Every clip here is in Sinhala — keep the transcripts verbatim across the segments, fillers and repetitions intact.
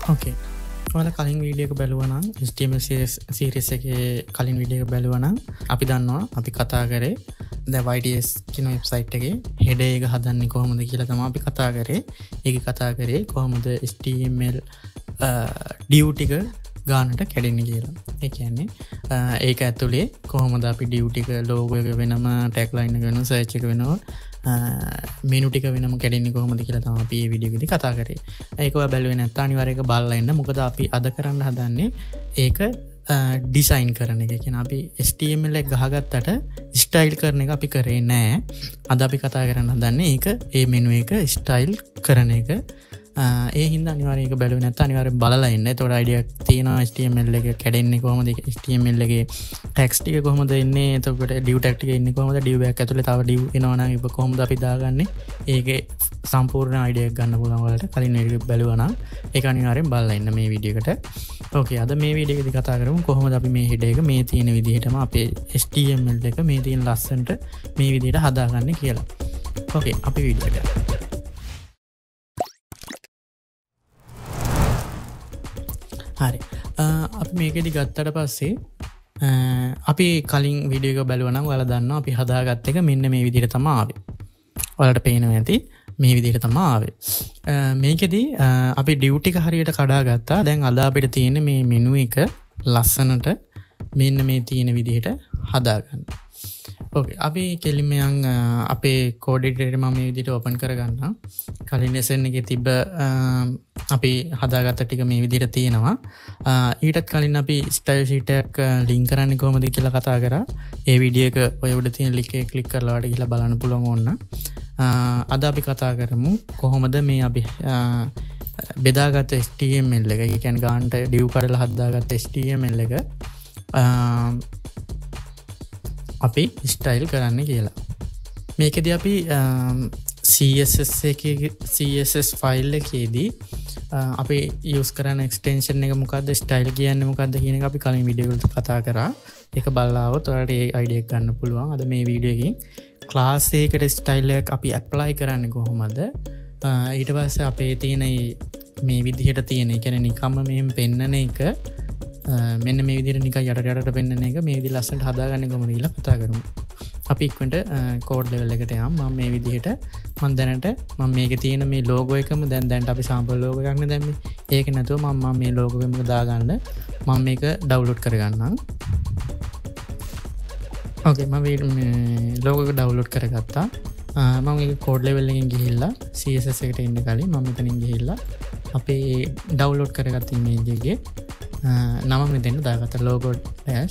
ඕකේ. ඔයාලා කලින් වීඩියෝ එක බැලුවා නම් H T M L series එකේ කලින් වීඩියෝ එක බැලුවා නම් අපි දන්නවා අපි කතා කරේ දැන් Y T S කියන වෙබ්සයිට් එකේ header එක හදන්නේ කොහොමද කියලා තමයි අපි කතා කරේ. ඒක කතා කරේ කොහොමද H T M L div ටික ගානට කැඩෙන්නේ කියලා. ඒ කියන්නේ ඒක ඇතුලේ කොහොමද අපි div ටික logo එක වෙනම tag line එක වෙනම search එක වෙනම මෙනු ටික වෙනම කැඩෙන්නේ කොහොමද කියලා තමයි අපි මේ වීඩියෝ එකේදී කතා කරේ. ඒක ඔයා බැලුවේ නැත්නම් අනිවාර්යයෙන් ඒක බලලා ඉන්න. මොකද අපි අද කරන්න හදන්නේ ඒක ඩිසයින් කරන එක. කියන අපි H T M L එක ගහගත්තට ස්ටයිල් කරන එක අපි කරේ නෑ. අද අපි කතා කරන්න හදන්නේ ඒක ඒ මෙනු එක ස්ටයිල් කරන එක. ඒ හින්දා අනිවාර්යයෙන් ඒක බැලුවේ නැත්නම් අනිවාර්යයෙන් බලලා ඉන්න. ඒතකොට අයිඩියා එකක් තියෙනවා H T M L එක කැඩෙන්නේ කොහොමද, H T M L එකේ ටැග්ස් ටික කොහොමද එන්නේ, එතකොට div tag ටික එන්නේ කොහොමද, div එකක් ඇතුලේ තව div එනවා නම් ඒක කොහොමද අපි දාගන්නේ. ඒකේ සම්පූර්ණ අයිඩියා එකක් ගන්න පුළුවන් වලට කලින් වීඩියෝ එක බැලුවා නම් ඒක අනිවාර්යෙන් බලලා ඉන්න මේ වීඩියෝ එකට. ඕකේ, අද මේ වීඩියෝ එකේදී කතා කරමු කොහොමද අපි මේ header එක මේ තියෙන විදිහටම අපේ H T M L එක මේ තියෙන ලස්සනට මේ විදිහට හදාගන්නේ කියලා. ඕකේ, අපි වීඩියෝ එකට හරි. අපි මේකෙදි ගත්තට පස්සේ අපි කලින් වීඩියෝ එක බැලුවා නම් ඔයාලා දන්නවා අපි හදාගත්ත එක මෙන්න මේ විදිහට තමයි ආවේ. ඔයාලට පේනවා ඇති මේ විදිහට තමයි ආවේ. මේකෙදි අපි div ටික හරියට කඩාගත්තා. දැන් අද අපිට තියෙන මේ මෙනු එක ලස්සනට මෙන්න මේ තියෙන විදිහට හදාගන්න. ඕකේ, අපි කෙලින්ම යන් අපේ කෝඩ් එඩිටර් එක මම මේ විදිහට ඕපන් කරගන්නම්. කලින් ලෙසන් එකේ තිබ්බ අපි හදාගත්ත ටික මේ විදිහට තියෙනවා. ඊටත් කලින් අපි ස්ටයිල් ෂීට් එකක් ලින්ක් කරන්නේ කොහොමද කියලා කතා කරා. ඒ වීඩියෝ එක ඔය උඩ තියෙන ලින්ක් එක ක්ලික් කරලා වඩ ගිහලා බලන්න පුළුවන් ඕන. අද අපි කතා කරමු කොහොමද මේ අපි බෙදාගත්ත H T M L එක, ඒ කියන්නේ ගානට div කරලා හදාගත්ත H T M L එක අපි ස්ටයිල් කරන්න කියලා. මේකෙදී අපි C S S එකේ C S S ෆයිල් එකේදී අපි යූස් කරන එක්ස්ටෙන්ෂන් එක මොකද්ද, ස්ටයිල් කියන්නේ මොකද්ද කියන එක අපි කලින් වීඩියෝ වලට කතා කරා. ඒක බලලා આવොත් ඔයාලට ඒ අයිඩියා එක ගන්න පුළුවන්. අද මේ වීඩියෝ එකකින් ක්ලාස් එකකට ස්ටයිල් එකක් අපි ඇප්ලයි කරන්නේ කොහොමද, ඊට පස්සේ අපේ තියෙන මේ විදිහට තියෙන, ඒ කියන්නේ නිකම්ම මෙහෙම පෙන්නන එක මෙන්න මේ විදිහට නිකන් යට යටට පෙන්නන එක මේ විදිහ ලස්සනට හදාගන්නේ කොහොමද කියලා කතා කරමු. අපි ඉක්මනට කෝඩ් ලෙවල් එකට යමු. මම මේ විදිහට මම දැනට මම මේකේ තියෙන මේ ලෝගෝ එකම දැන් දැන්ට අපි සාම්පල් ලෝගෝ එකක් නේ දැම්මේ. ඒක නැතුව මම මම මේ ලෝගෝ එකම දාගන්න මම මේක ඩවුන්ලෝඩ් කරගන්නම්. ඕකේ, මම මේ ලෝගෝ එක ඩවුන්ලෝඩ් කරගත්තා. මම මේක කෝඩ් ලෙවල් එකෙන් ගිහිල්ලා C S S එකට එන්න කලින් මම මෙතනින් ගිහිල්ලා අපේ ඩවුන්ලෝඩ් කරගත්ත ඉමේජ් එකේ නම මෙතෙන් දාගත්තා. logo dash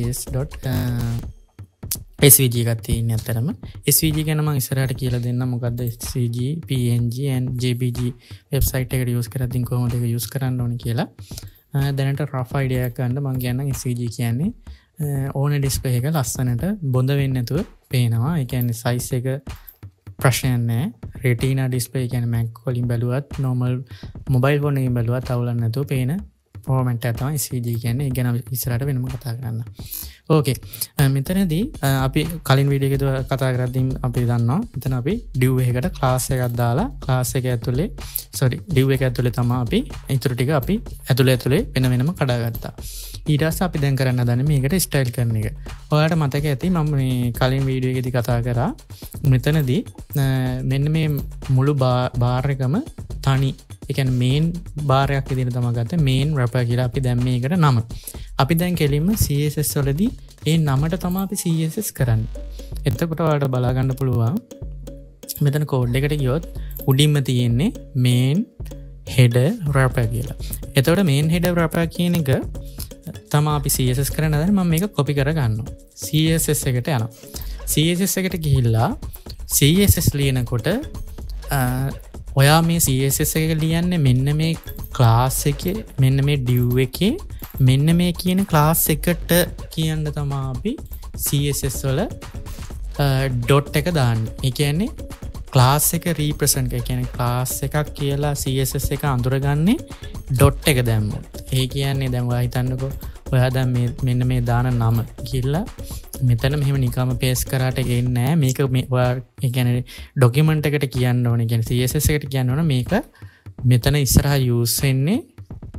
yts.svg එකක් තියෙන අතරම svg ගැන මම ඉස්සරහට කියලා දෙන්නම්. මොකද්ද svg, png and jpg website එකට යූස් කරද්දී කොහොමද ඒක යූස් කරන්න ඕනේ කියලා. දැනට rough idea එකක් ගන්න මම කියන්නම්. svg කියන්නේ ඕනේ ඩිස්ප්ලේ එක ලස්සනට බොඳ වෙන්නේ නැතුව පේනවා. ඒ කියන්නේ size එක ප්‍රශ්නයක් නැහැ. retina display කියන්නේ Mac වලින් බැලුවත් normal mobile phone එකකින් බැලුවත් අවුලක් නැතුව පේන ෆෝමැට් එක තමයි svg කියන්නේ. ඒ ගැන ඉස්සරහට වෙනම කතා කරන්න. ඕකේ, මෙතනදී අපි කලින් වීඩියෝ එකේදී කතා කරද්දී අපි දන්නවා මෙතන අපි div එකකට class එකක් දාලා class එක ඇතුලේ sorry div එක ඇතුලේ තමයි අපි ඊටු ටික අපි ඇතුලේ ඇතුලේ වෙන වෙනම කඩාගත්තා. ඊට පස්සේ අපි දැන් කරන්න හදන්නේ මේකට ස්ටයිල් කරන එක. ඔයාලට මතක ඇති මම මේ කලින් වීඩියෝ එකේදී කතා කරා මෙතනදී මෙන්න මේ මුළු බාර් එකම තනි, ඒ කියන්නේ මේන් බාර් එකක් විදිහට තමයි ගත්තේ. මේන් රැපර් කියලා අපි දැන් මේකට නම. අපි දැන් කෙලින්ම C S S වලදී ඒ නමට තමයි අපි C S S කරන්නේ. එතකොට ඔයාලට බලා ගන්න පුළුවන් මෙතන කෝඩ් එකට ගියොත් උඩින්ම තියෙන්නේ main header wrapper කියලා. එතකොට main header wrapper කියන එක තමයි අපි C S S කරන්න හදන්නේ. මම මේක copy කර ගන්නවා. C S S එකට යනවා. C S S එකට ගිහිල්ලා C S S ලියනකොට ඔයා මේ C S S එක ලියන්නේ මෙන්න මේ class එකේ මෙන්න මේ div එකේ මෙන්න මේ කියන class එකට කියන්න තමයි අපි C S S වල dot එක දාන්නේ. ඒ කියන්නේ class එක represent, ඒ කියන්නේ class එකක් කියලා C S S එක අඳුරගන්නේ dot එක දැම්මොත්. ඒ කියන්නේ දැන් ඔයා හිතන්නකෝ ඔයා දැන් මේ මෙන්න මේ දාන නම කියලා මෙතන මෙහෙම නිකම්ම පේස් කරාට ගෙන්නේ නැහැ. මේක මේ ඔයා ඒ කියන්නේ ડોකියුමන්ට් එකට කියන්න ඕනේ. කියන්නේ C S S එකට කියන්න ඕනේ මේක මෙතන ඉස්සරහා යූස් වෙන්නේ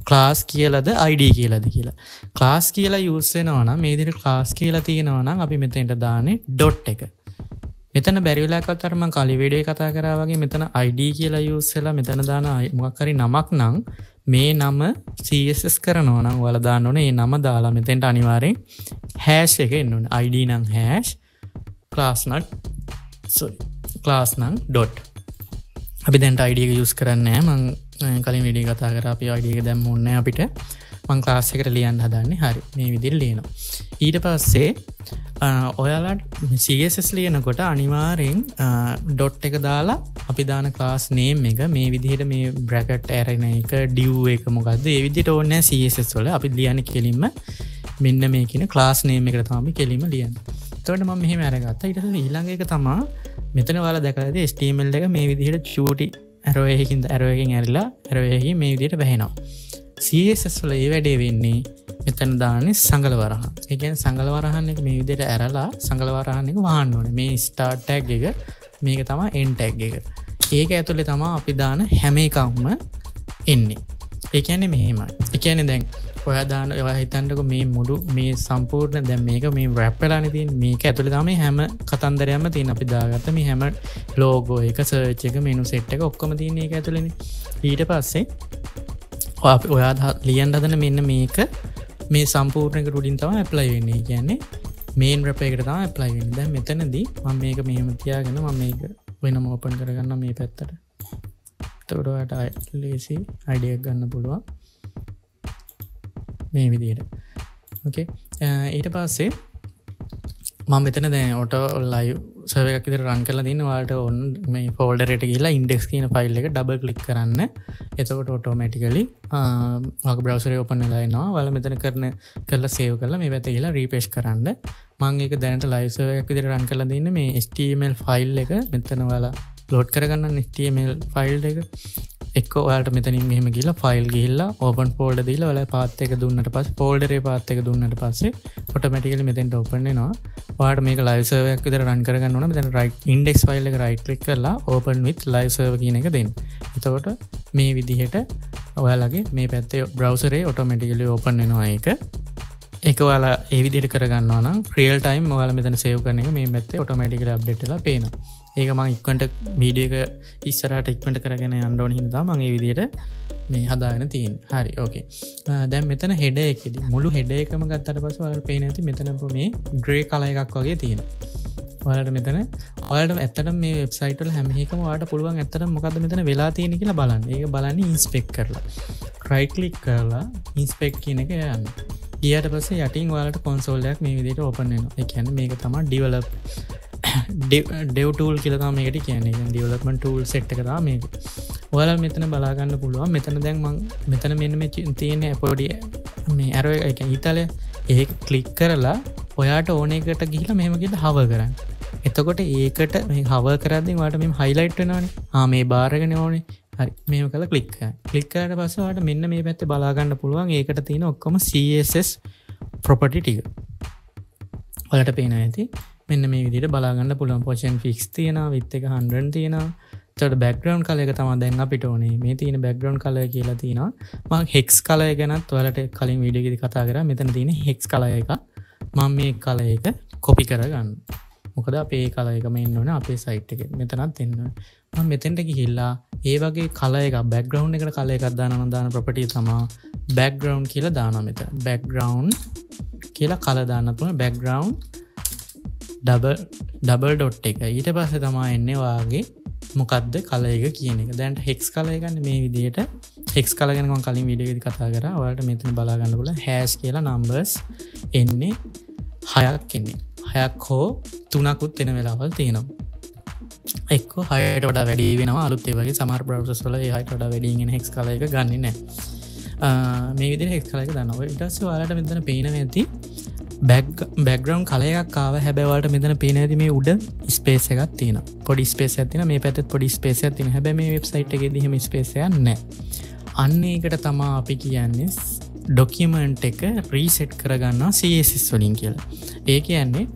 ක්ලාස් කියලාද I D කියලාද කියලා. ක්ලාස් කියලා යූස් වෙනවා නම් මේ විදිහට ක්ලාස් කියලා තියෙනවා නම් අපි මෙතෙන්ට දාන්නේ ඩොට් එක. මෙතන බැරි වෙලාවකට අර මම කලින් වීඩියෝ එකේ කතා කරා වගේ මෙතන I D කියලා යූස් වෙලා මෙතන දාන මොකක් හරි නමක් නම් මේ නම C S S කරනවා නම් ඔයාලා දාන්න ඕනේ මේ නම දාලා මෙතෙන්ට අනිවාර්යෙන් hash එක එන්න ඕනේ. I D නම් hash class නම් sorry class නම් dot. අපි දැන් I D එක යූස් කරන්නේ නැහැ. මම කලින් වීඩියෝ කතා කරා අපි I D එක දැම්ම ඕනේ අපිට. මම ක්ලාස් එකට ලියන්න හදන්නේ. හරි. මේ විදිහට ලියනවා. ඊට පස්සේ ඔයාලා C S S ලියනකොට අනිවාර්යෙන් ඩොට් එක දාලා අපි දාන ක්ලාස් නේම් එක මේ විදිහට මේ බ්‍රැකට් ඇරෙන එක div එක මොකද්ද ඒ විදිහට ඕනේ නැහැ C S S වල. අපි ලියන්නේ කෙලින්ම මෙන්න මේ කියන ක්ලාස් නේම් එකට තමයි කෙලින්ම ලියන්නේ. එතකොට මම මෙහෙම අරගත්තා. ඊට පස්සේ ඊළඟ එක තමයි මෙතන ඔයාලා දැකලා ඇති H T M L එක මේ විදිහට චූටි arrow එකකින් arrow එකකින් ඇරිලා arrow එකකින් මේ විදිහට වැහෙනවා. C S S වල ඒ වැඩේ වෙන්නේ මෙතන දාන්නේ සංගල වරහන්. ඒ කියන්නේ සංගල වරහන් එක මේ විදිහට ඇරලා සංගල වරහන් එක වහන්න ඕනේ. මේ start tag එක මේක තමයි end tag එක. ඒක ඇතුලේ තමයි අපි දාන හැම එකක්ම එන්නේ. ඒ කියන්නේ මෙහෙමයි. ඒ කියන්නේ දැන් ඔයා දාන ඔයා හිතන්නකො මේ මුළු මේ සම්පූර්ණ දැන් මේක මේ wrap වෙලානේ තියෙන්නේ. මේක ඇතුලේ තමයි හැම කතන්දරයක්ම තියෙන. අපි දාගත්ත මේ හැම logo එක search එක menu set එක ඔක්කොම තියෙන්නේ ඒක ඇතුලේනේ. ඊට පස්සේ ඔයා ලියන්න හදන මෙන්න මේක මේ සම්පූර්ණ එකට උඩින් තමයි apply වෙන්නේ. ඒ කියන්නේ main wrap එකට තමයි apply වෙන්නේ. දැන් මෙතනදී මම මේක මෙහෙම තියාගෙන මම මේක වෙනම open කරගන්න මේ පැත්තට. එතකොට ඔයාලට lazy idea එකක් ගන්න පුළුවන්. මේ විදිහට. ඕකේ. ඊට පස්සේ මම මෙතන දැන් auto live server එකක් විතර run කරලා තියෙනවා. ඔයාලට ඔන්න මේ folder එකට ගිහලා index කියන file එක double click කරන්න. එතකොට automatically ඔයාගේ browser එක open වෙලා එනවා. ඔයාලා මෙතන කරන කරලා save කරලා මේ පැත්තේ ගිහලා refresh කරන්න. මම ඒක දැනට live server එකක් විතර run කරලා දින්නේ මේ H T M L file එක මෙතන ඔයාලා load කරගන්න H T M L file එක. එක්ක ඔයාලට මෙතනින් මෙහෙම ගිහලා file ගිහලා open folder දීලා ඔයාලා path එක දුන්නට පස්සේ folder එකේ path එක දුන්නට පස්සේ automatically මෙතෙන්ට open වෙනවා. ඔයාලට මේක live server එකක් විතර run කරගන්න ඕන. මෙතන right index file එක right click කරලා open with live server කියන එක දෙන්න. එතකොට මේ විදිහට ඔයාලගේ මේ පැත්තේ browser එකේ automatically open වෙනවා ඒක. ඒක ඔයාලා ඒ විදිහට කරගන්නවා නම් real time ඔයාලා මෙතන save කරන එක මේ පැත්තේ automatically update වෙලා පේනවා. ඒක මම ඉක්මනට වීඩියෝ එක ඉස්සරහට ඉක්මනට කරගෙන යන්න ඕන හින්දා මම මේ විදිහට මේ හදාගෙන තියෙන්නේ. හරි ඕකේ. දැන් මෙතන header එකේදී මුළු header එකම ගත්තට පස්සේ ඔයාලට පේන ඇති මෙතන මේ grey color එකක් වගේ තියෙනවා. ඔයාලට මෙතන ඔයාලට ඇත්තටම මේ වෙබ්සයිට් වල හැම එකම ඔයාලට පුළුවන් ඇත්තටම මොකද්ද මෙතන වෙලා තියෙන්නේ කියලා බලන්න. ඒක බලන්නේ inspect කරලා. right click කරලා inspect කියන එක යන්න. ඊට පස්සේ යටින් ඔයාලට console එකක් මේ විදිහට open වෙනවා. ඒ කියන්නේ මේක තමයි develop dev tool කියලා තමයි මේකට කියන්නේ. කියන්නේ development tool set එක තමයි මේක. ඔයාලා මෙතන බලා ගන්න පුළුවන්. මෙතන දැන් මම මෙතන මෙන්න මේ තියෙන පොඩි මේ arrow එක කියන්නේ ඊතලය ඒක click කරලා ඔයාට ඕන එකට ගිහිල්ලා මෙහෙම ගිහලා hover කරන්න. එතකොට ඒකට මේ hover කරද්දී ඔයාලට මෙහෙම highlight වෙනවනේ. ආ මේ bar එක නේ. හරි මෙහෙම කරලා click කරන්න. click කරාට පස්සේ ඔයාලට මෙන්න මේ පැත්තේ බලා ගන්න පුළුවන්. ඒකට තියෙන ඔක්කොම C S S property ටික. ඔයාලට පේනවා ඇති. මෙන්න මේ විදිහට බලා ගන්න පුළුවන්. position fix තියෙනවා, width එක one hundred තියෙනවා. එතකොට background color එක තමයි දැන් අපිට ඕනේ. මේ තියෙන background color කියලා තියෙනවා. මම hex color ගැනත් ඔයාලට කලින් වීඩියෝ එකේදී කතා කරා. මෙතන තියෙන hex color එක. මම මේ color එක copy කරගන්න. මොකද අපේ ඒ color එකම එන්න ඕනේ අපේ site එකේ. මෙතනත් එන්න ඕනේ. මම මෙතෙන්ට ගිහිල්ලා ඒ වගේ color එකක් background එකට color එකක් දානවා නම් දාන property තමයි background කියලා දානවා මෙතන. background කියලා color දාන්න පුළුවන්. background double double dot එක. ඊට පස්සේ තමයි එන්නේ ඔයාගේ මොකද්ද color එක කියන එක. දැන් hex color එක ගන්න මේ විදිහට hex color ගැන මම කලින් වීඩියෝ එකේදී කතා කරා. ඔයාලට මෙතන බලා ගන්න පුළුවන් hash කියලා numbers එන්නේ හයක් එන්නේ. හයක් හෝ තුනකුත් එන වෙලාවල් තියෙනවා. එක්ක හයට වඩා වැඩි වෙනවා. අලුත් ඒ වගේ සමහර browsers වල ඒ හයට වඩා වැඩියෙන් එන hex color එක ගන්නෙ නැහැ. මේ විදිහට hex color එක දානවා. ඊට පස්සේ ඔයාලට මෙතන පේනවා ඇති background color එකක් ආව. හැබැයි ඔයාලට මෙතන පේනවා ඇති මේ උඩ space එකක් තියෙනවා. පොඩි space එකක් තියෙනවා. මේ පැත්තෙත් පොඩි space එකක් තියෙනවා. හැබැයි මේ website එකේදී එහෙම space එකක් නැහැ. අන්න ඒකට තමයි අපි කියන්නේ document එක reset කරගන්නවා C S S වලින් කියලා. ඒ කියන්නේ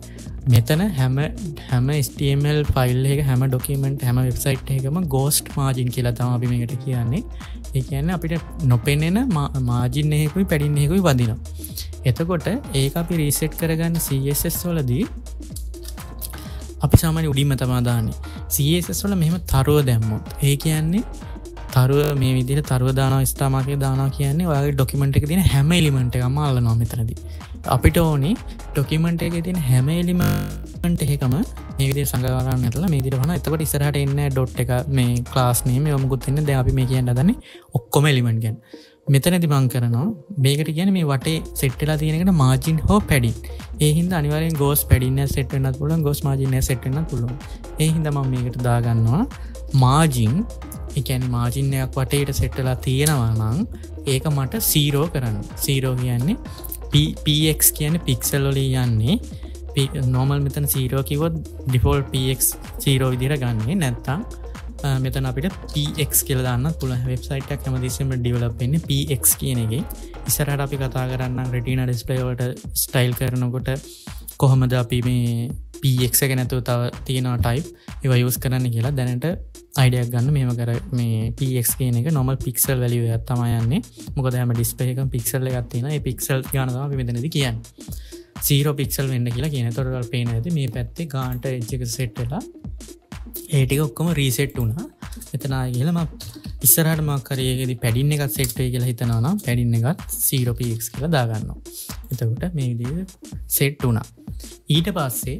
මෙතන හැම හැම H T M L file එක හැම ඩොකියුමන්ට් හැම වෙබ්සයිට් එකකම ගෝස්ට් මාජින් කියලා තමයි අපි මේකට කියන්නේ. ඒ කියන්නේ අපිට නොපෙනෙන මාජින් එකකුයි පැඩින් එකකුයි වදිනවා. එතකොට ඒක අපි රීසෙට් කරගන්න C S S වලදී අපි සාමාන්‍ය උඩින්ම තමයි දාන්නේ. C S S වල මෙහෙම තරුව දැම්මොත් ඒ කියන්නේ තරුව මේ විදිහට තරුව දානවා ස්ටාර් මාක් එක දානවා කියන්නේ ඔයාගේ ඩොකියුමන්ට් එකේ තියෙන හැම එලිමන්ට් එකක්ම අල්ලනවා මෙතනදී. අපිට ඕනේ ඩොකියුමන්ට් එකේ තියෙන හැම එලිමන්ට් එකකම මේ විදිහට සංග්‍රහ කරන්න ඇතලා මේ විදිහට වහනවා. එතකොට ඉස්සරහට එන්නේ ඩොට් එක මේ ක්ලාස් නේම් ඒව මොකුත් එන්නේ. දැන් අපි මේ කියන්න හදන්නේ ඔක්කොම එලිමන්ට් ගැන. මෙතනදී මම කරනවා මේකට කියන්නේ මේ වටේ සෙට් වෙලා තියෙන එකට මාජින් හෝ පැඩින්. ඒ හින්දා අනිවාර්යෙන් ගෝස් පැඩින් එක සෙට් වෙන්නත් පුළුවන් ගෝස් මාජින් එක සෙට් වෙන්නත් පුළුවන්. ඒ හින්දා මම මේකට දා ගන්නවා මාජින්. ඒ කියන්නේ මාජින් එකක් වටේට සෙට් වෙලා තියෙනවා නම් ඒක මට zero කරන්න. zero කියන්නේ px කියන්නේ පික්සල් වලින් යන්නේ. normal මෙතන zero කිව්වොත් default px zero විදිහට ගන්නෙ. නැත්තම් මෙතන අපිට px කියලා දාන්නත් පුළුවන්. වෙබ්සයිට් එකක් හැමදෙස්සෙම ඩෙවලොප් වෙන්නේ px කියන එකේ. ඉස්සරහට අපි කතා කරන්නම් retina display වලට ස්ටයිල් කරනකොට කොහොමද අපි මේ px එක නැතුව තව තියෙන type ඒවා use කරන්න කියලා දැනට අයිඩියක් ගන්න. මෙහෙම කර මේ px කියන එක normal pixel value එකක් තමයි යන්නේ. මොකද හැම display එකකම pixel එකක් තියෙනවා. ඒ pixel ගාන තමයි අපි මෙතනදී කියන්නේ. zero pixel වෙන්න කියලා කියන. ඒතකොට ඔයාලට පේන ඇති මේ පැත්තේ ගානට edge එක set වෙලා ඒ ටික ඔක්කොම රීසෙට් වුණා. එතන ආයෙ ගිහලා මම ඉස්සරහට මාක් කරේ ඒකෙදි පැඩින් එකක් සෙට් වෙයි කියලා හිතනවා නම් පැඩින් එකත් zero px කියලා දා ගන්නවා. එතකොට මේ විදිහට සෙට් වුණා. ඊට පස්සේ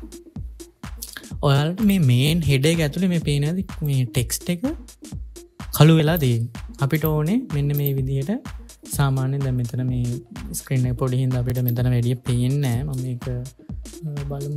ඔයාලට මේ මේන් හෙඩ් එක ඇතුලේ මේ පේන ඇති මේ ටෙක්ස්ට් එක කළු වෙලා තියෙන්නේ. අපිට ඕනේ මෙන්න මේ විදිහට සාමාන්‍යයෙන් දැන් මෙතන මේ ස්ක්‍රීන් එක පොඩි හින්දා අපිට මෙතන වැඩි පේන්නේ නැහැ. මම මේක බලමු.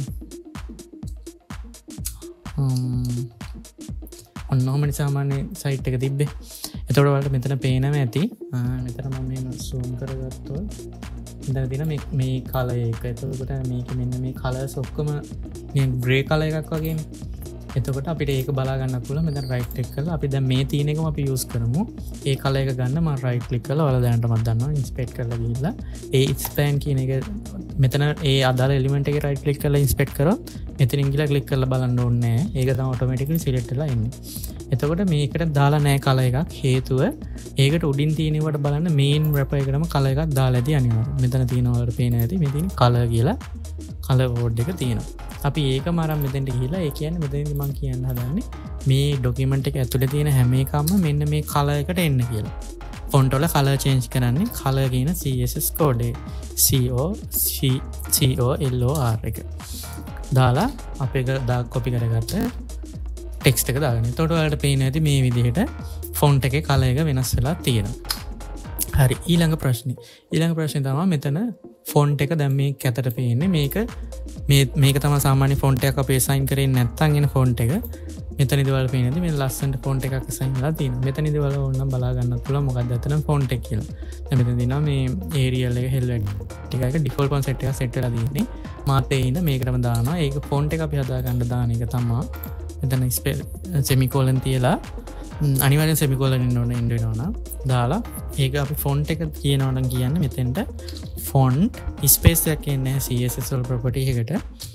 ඔන්නෝමනි සාමාන්‍ය සයිට් එක තිබ්බේ. එතකොට ඔයාලට මෙතන පේනම ඇති. මෙතන මම මේක zoom කරගත්තොත් මෙතන තියෙන මේ මේ කලර් එක. එතකොට මේක මෙන්න මේ කලර්ස් ඔක්කොම මේ ග්‍රේ කලර් එකක් වගේනේ. එතකොට අපිට ඒක බලා ගන්න පුළුවන්. මෙතන right click කරලා අපි දැන් මේ තියෙන එකම අපි use කරමු. ඒ කලර් එක ගන්න මම right click කරලා ඔයාලා දැනටමත් දන්නවා inspect කරලා ගිහිල්ලා ඒ expand කියන එක මෙතන ඒ අදාළ element එකේ right click කරලා inspect කරොත් මෙතනින් ගිහලා click කරලා බලන්න ඕනේ නැහැ. ඒක තමයි automatically select වෙලා එන්නේ. එතකොට මේකට දාලා නැහැ කලර් එකක්. හේතුව ඒකට උඩින් තියෙනවට බලන්න main wrapper එකටම කලර් එකක් දාලා ඇති අනිවාර්යයෙන්. මෙතන තියෙනවා වල පේන ඇති මේ තියෙන කලර් කියලා කලර් කෝඩ් එක තියෙනවා. අපි ඒකම අරන් මෙතෙන්ට ගිහිල්ලා ඒ කියන්නේ මෙතනදී මම කියන්න හදන්නේ මේ ડોකියුමන්ට් එක ඇතුලේ තියෙන හැම එකක්ම මෙන්න මේ කලර් එකට එන්න කියලා. ෆොන්ට් වල කලර් චේන්ජ් කරන්නේ කලර් කියන C S S කෝඩ් එක C O C C O L O R එක දාලා අපේ දා කොපි කරගත්ත ටෙක්ස්ට් එක දාගන්න. එතකොට ඔයාලට පේන ඇති මේ විදිහට ෆොන්ට් එකේ කලර් එක වෙනස් වෙලා තියෙනවා. හරි ඊළඟ ප්‍රශ්නේ. ඊළඟ ප්‍රශ්නේ තමයි මෙතන ෆොන්ට් එක දැන් මේ කැතට පේන්නේ මේක මේ මේක තමයි සාමාන්‍ය ෆොන්ට් එකක් අපි assign කරේ නැත්නම් එන ෆොන්ට් එක. මෙතනදී වල පේනදී මේ ලස්සනට ෆොන්ට් එකක් assign වෙලා තියෙනවා. මෙතනදී වල ඕනනම් බලා ගන්නත් පුළුවන් මොකක්ද අතන ෆොන්ට් එක කියලා. දැන් මෙතන දිනවා මේ Arial එක Helvet ටික එක default one set එක set වෙලා තියෙන්නේ. මාත් ඒ ඉඳ මේකටම දානවා. ඒක ෆොන්ට් එක අපි හදා ගන්න දාන එක තමයි. මෙතන semicolon තියලා අනිවාර්යෙන් semicolon ඉන්න ඕනේ ඉන්න වෙනවා දාලා ඒක අපි ෆොන්ට් එක කියනවා නම් කියන්නේ මෙතෙන්ට ෆොන්ට් ස්පේස් එකක් එන්නේ C S S වල property එකට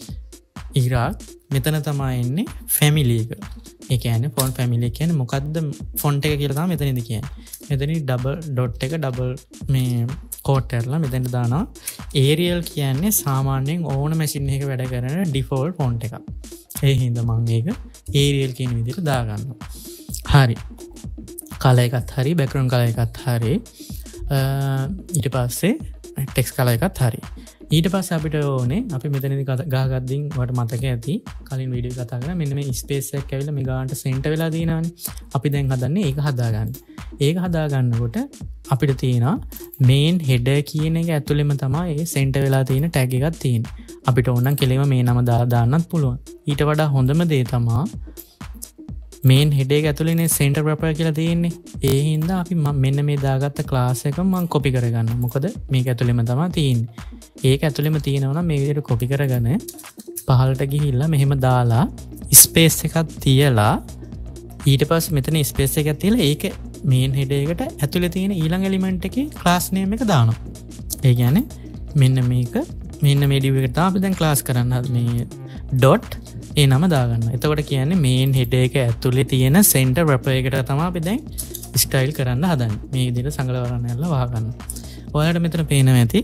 ඉරාක් මෙතන තමයි එන්නේ family එක. ඒ කියන්නේ ෆොන්ට් family එක කියන්නේ මොකද්ද ෆොන්ට් එක කියලා තමයි මෙතනදී කියන්නේ. මෙතනදී double dot එක double මේ කෝට් කරලා මෙතෙන්ට දානවා. Arial කියන්නේ සාමාන්‍යයෙන් ඕන මැෂින් එකක වැඩ කරන default ෆොන්ට් එකක්. ඒ හින්දා මම ඒක Arial කියන විදිහට දා ගන්නවා. හරි කලර් එකත් හරි බෑග්ග්‍රවුන්ඩ් කලර් එකත් හරි ඊට පස්සේ ටෙක්ස්ට් කලර් එකත් හරි. ඊට පස්සේ අපිට ඕනේ අපි මෙතනදී ගහගද්දින් ඔයාලට මතක ඇති කලින් වීඩියෝ කතා කරා මෙන්න මේ ස්පේස් එකක් ඇවිල්ලා මේ ගානට සෙන්ටර් වෙලා තියෙනවානේ. අපි දැන් හදන්නේ ඒක හදාගන්න. ඒක හදා ගන්නකොට අපිට තියෙනවා main header කියන එක ඇතුළෙම තමයි ඒ සෙන්ටර් වෙලා තියෙන tag එකක් තියෙන්නේ. අපිට ඕන නම් කෙලින්ම මේ නම දාලා දාන්නත් පුළුවන්. ඊට වඩා හොඳම දේ තමයි මේන් හෙඩ් එක ඇතුළේනේ සෙන්ටර් wrapper කියලා තියෙන්නේ. ඒ හින්දා අපි මෙන්න මේ දාගත්ත ක්ලාස් එක මම කොපි කරගන්නවා. මොකද මේක ඇතුළේම තමයි තියෙන්නේ. ඒක ඇතුළේම තියෙනවා නම් මේ විදිහට කොපි කරගෙන පහළට ගිහිල්ලා මෙහෙම දාලා ස්පේස් එකක් තියලා ඊට පස්සේ මෙතන ස්පේස් එකක් තියලා ඒක මේන් හෙඩ් එකට ඇතුළේ තියෙන ඊළඟ එලිමන්ට් එකේ ක්ලාස් නේම් එක දානවා. ඒ කියන්නේ මෙන්න මේක මෙන්න මේ ඩිව් එකට අපි දැන් ක්ලාස් කරන්න මේ ඩොට් ඒ නම දාගන්න. එතකොට කියන්නේ මේන් හෙඩ් එක ඇතුලේ තියෙන සෙන්ටර් රැපර් එකට තමයි අපි දැන් ස්ටයිල් කරන්න හදන්නේ. මේ විදිහට සංගලවරණ යල්ලා වහගන්න. ඔයාලට මෙතන පේනවා ඇති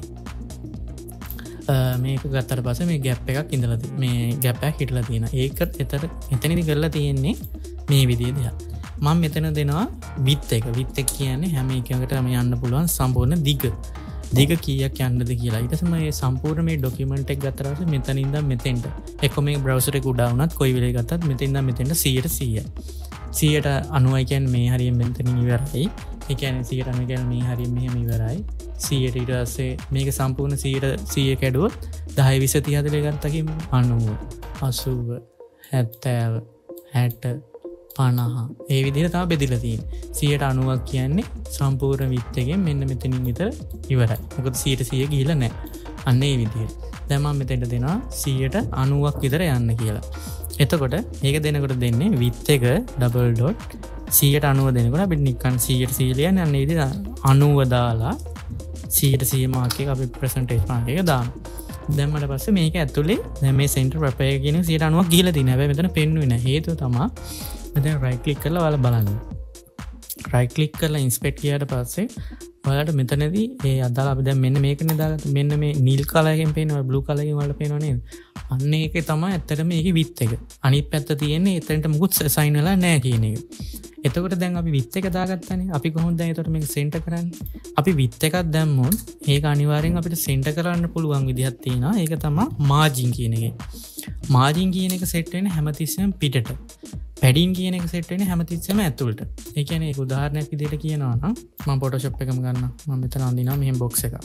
මේක ගත්තට පස්සේ මේ ගැප් එකක් ඉඳලා මේ ගැප් එකක් හිටලා තියෙනවා. ඒක එතන එතනදි කරලා තියෙන්නේ මේ විදිහේ දෙයක්. මම මෙතන දෙනවා width එක. width එක කියන්නේ හැම එකකටම යන්න පුළුවන් සම්පූර්ණ දිග. දිග කීයක් යන්නද කියලා. ඊට පස්සේ මේ සම්පූර්ණ මේ ડોකියුමන්ට් එක ගත්තා පස්සේ මෙතන ඉඳන් මෙතෙන්ට එක්ක මේ බ්‍රවුසර් එක උඩා වුණත් කොයි වෙලේ ගත්තත් මෙතෙන් ඉඳන් මෙතෙන්ට සීයට සීයයි. සීයට අනූවයි කියන්නේ මේ හරියෙන් මෙතනින් ඉවරයි. ඒ කියන්නේ සීයට අනූව කියන්නේ මේ හරියෙන් මෙහෙම ඉවරයි. සීයට ඊට පස්සේ මේක සම්පූර්ණ සීයට සීය කැඩුවොත් දහය විස්ස තිහ හතලිහ ගත්තා කිව්වම අනූව අසූව හැත්තෑව හැට පනහ ඒ විදිහට තමයි බෙදලා තියෙන්නේ. සීයට අනූවක් කියන්නේ සම්පූර්ණ width එකෙන් මෙන්න මෙතනින් විතර ඉවරයි. මොකද සීයට සීය ගිහිල්ලා නැහැ. අන්න ඒ විදිහට. දැන් මම මෙතෙන්ට දෙනවා සීයට අනූවක් විතර යන්න කියලා. එතකොට මේක දෙනකොට දෙන්නේ width එක ඩබල් ඩොට් සීයට අනූව දෙනකොට අපිට නිකන් සීයට සීය ලියන්නේ අන්න ඒ විදිහට අනූව දාලා සීයට සීය මාක් එක අපි ප්‍රසන්ටේජ් මාක් එක දානවා. දැම්මට පස්සේ මේක ඇතුලේ දැන් මේ සෙන්ටර් රැපර් එක කියන සීයට අනූවක් ගිහිල්ලා තියෙනවා. හැබැයි මෙතන පෙන්වුවේ නැහැ. හේතුව තමයි මෙතන රයිට් ක්ලික් කරලා ඔයාලා බලන්න. රයිට් ක්ලික් කරලා ඉන්ස්පෙක්ට් කියාට පස්සේ ඔයාලට මෙතනදී ඒ අදාළ අපි දැන් මෙන්න මේකනේ දාගත්ත. මෙන්න මේ නිල් කලර් එකෙන් පේනවා බ්ලූ කලර් එකෙන් වලට පේනව නේද? අන්න ඒකේ තමයි ඇත්තටම මේකේ width එක. අනිත් පැත්ත තියෙන්නේ එතනට මුකුත් assign වෙලා නැහැ කියන එක. එතකොට දැන් අපි width එක දාගත්තානේ. අපි කොහොමද දැන් එතකොට මේක center කරන්නේ? අපි width එකක් දැම්මොත් ඒක අනිවාර්යෙන් අපිට center කරන්න පුළුවන් විදිහක් තියෙනවා. ඒක තමයි margin කියන එක. margin කියන එක set වෙන්නේ හැමතිස්සෙම පිටට. පැඩින් කියන එක සෙට් වෙන්නේ හැමතිස්සෙම ඇතුළට. ඒ කියන්නේ ඒක උදාහරණයක් විදිහට කියනවා නම් මම Photoshop එකම ගන්නවා. මම මෙතන අඳිනවා මෙහෙම box එකක්.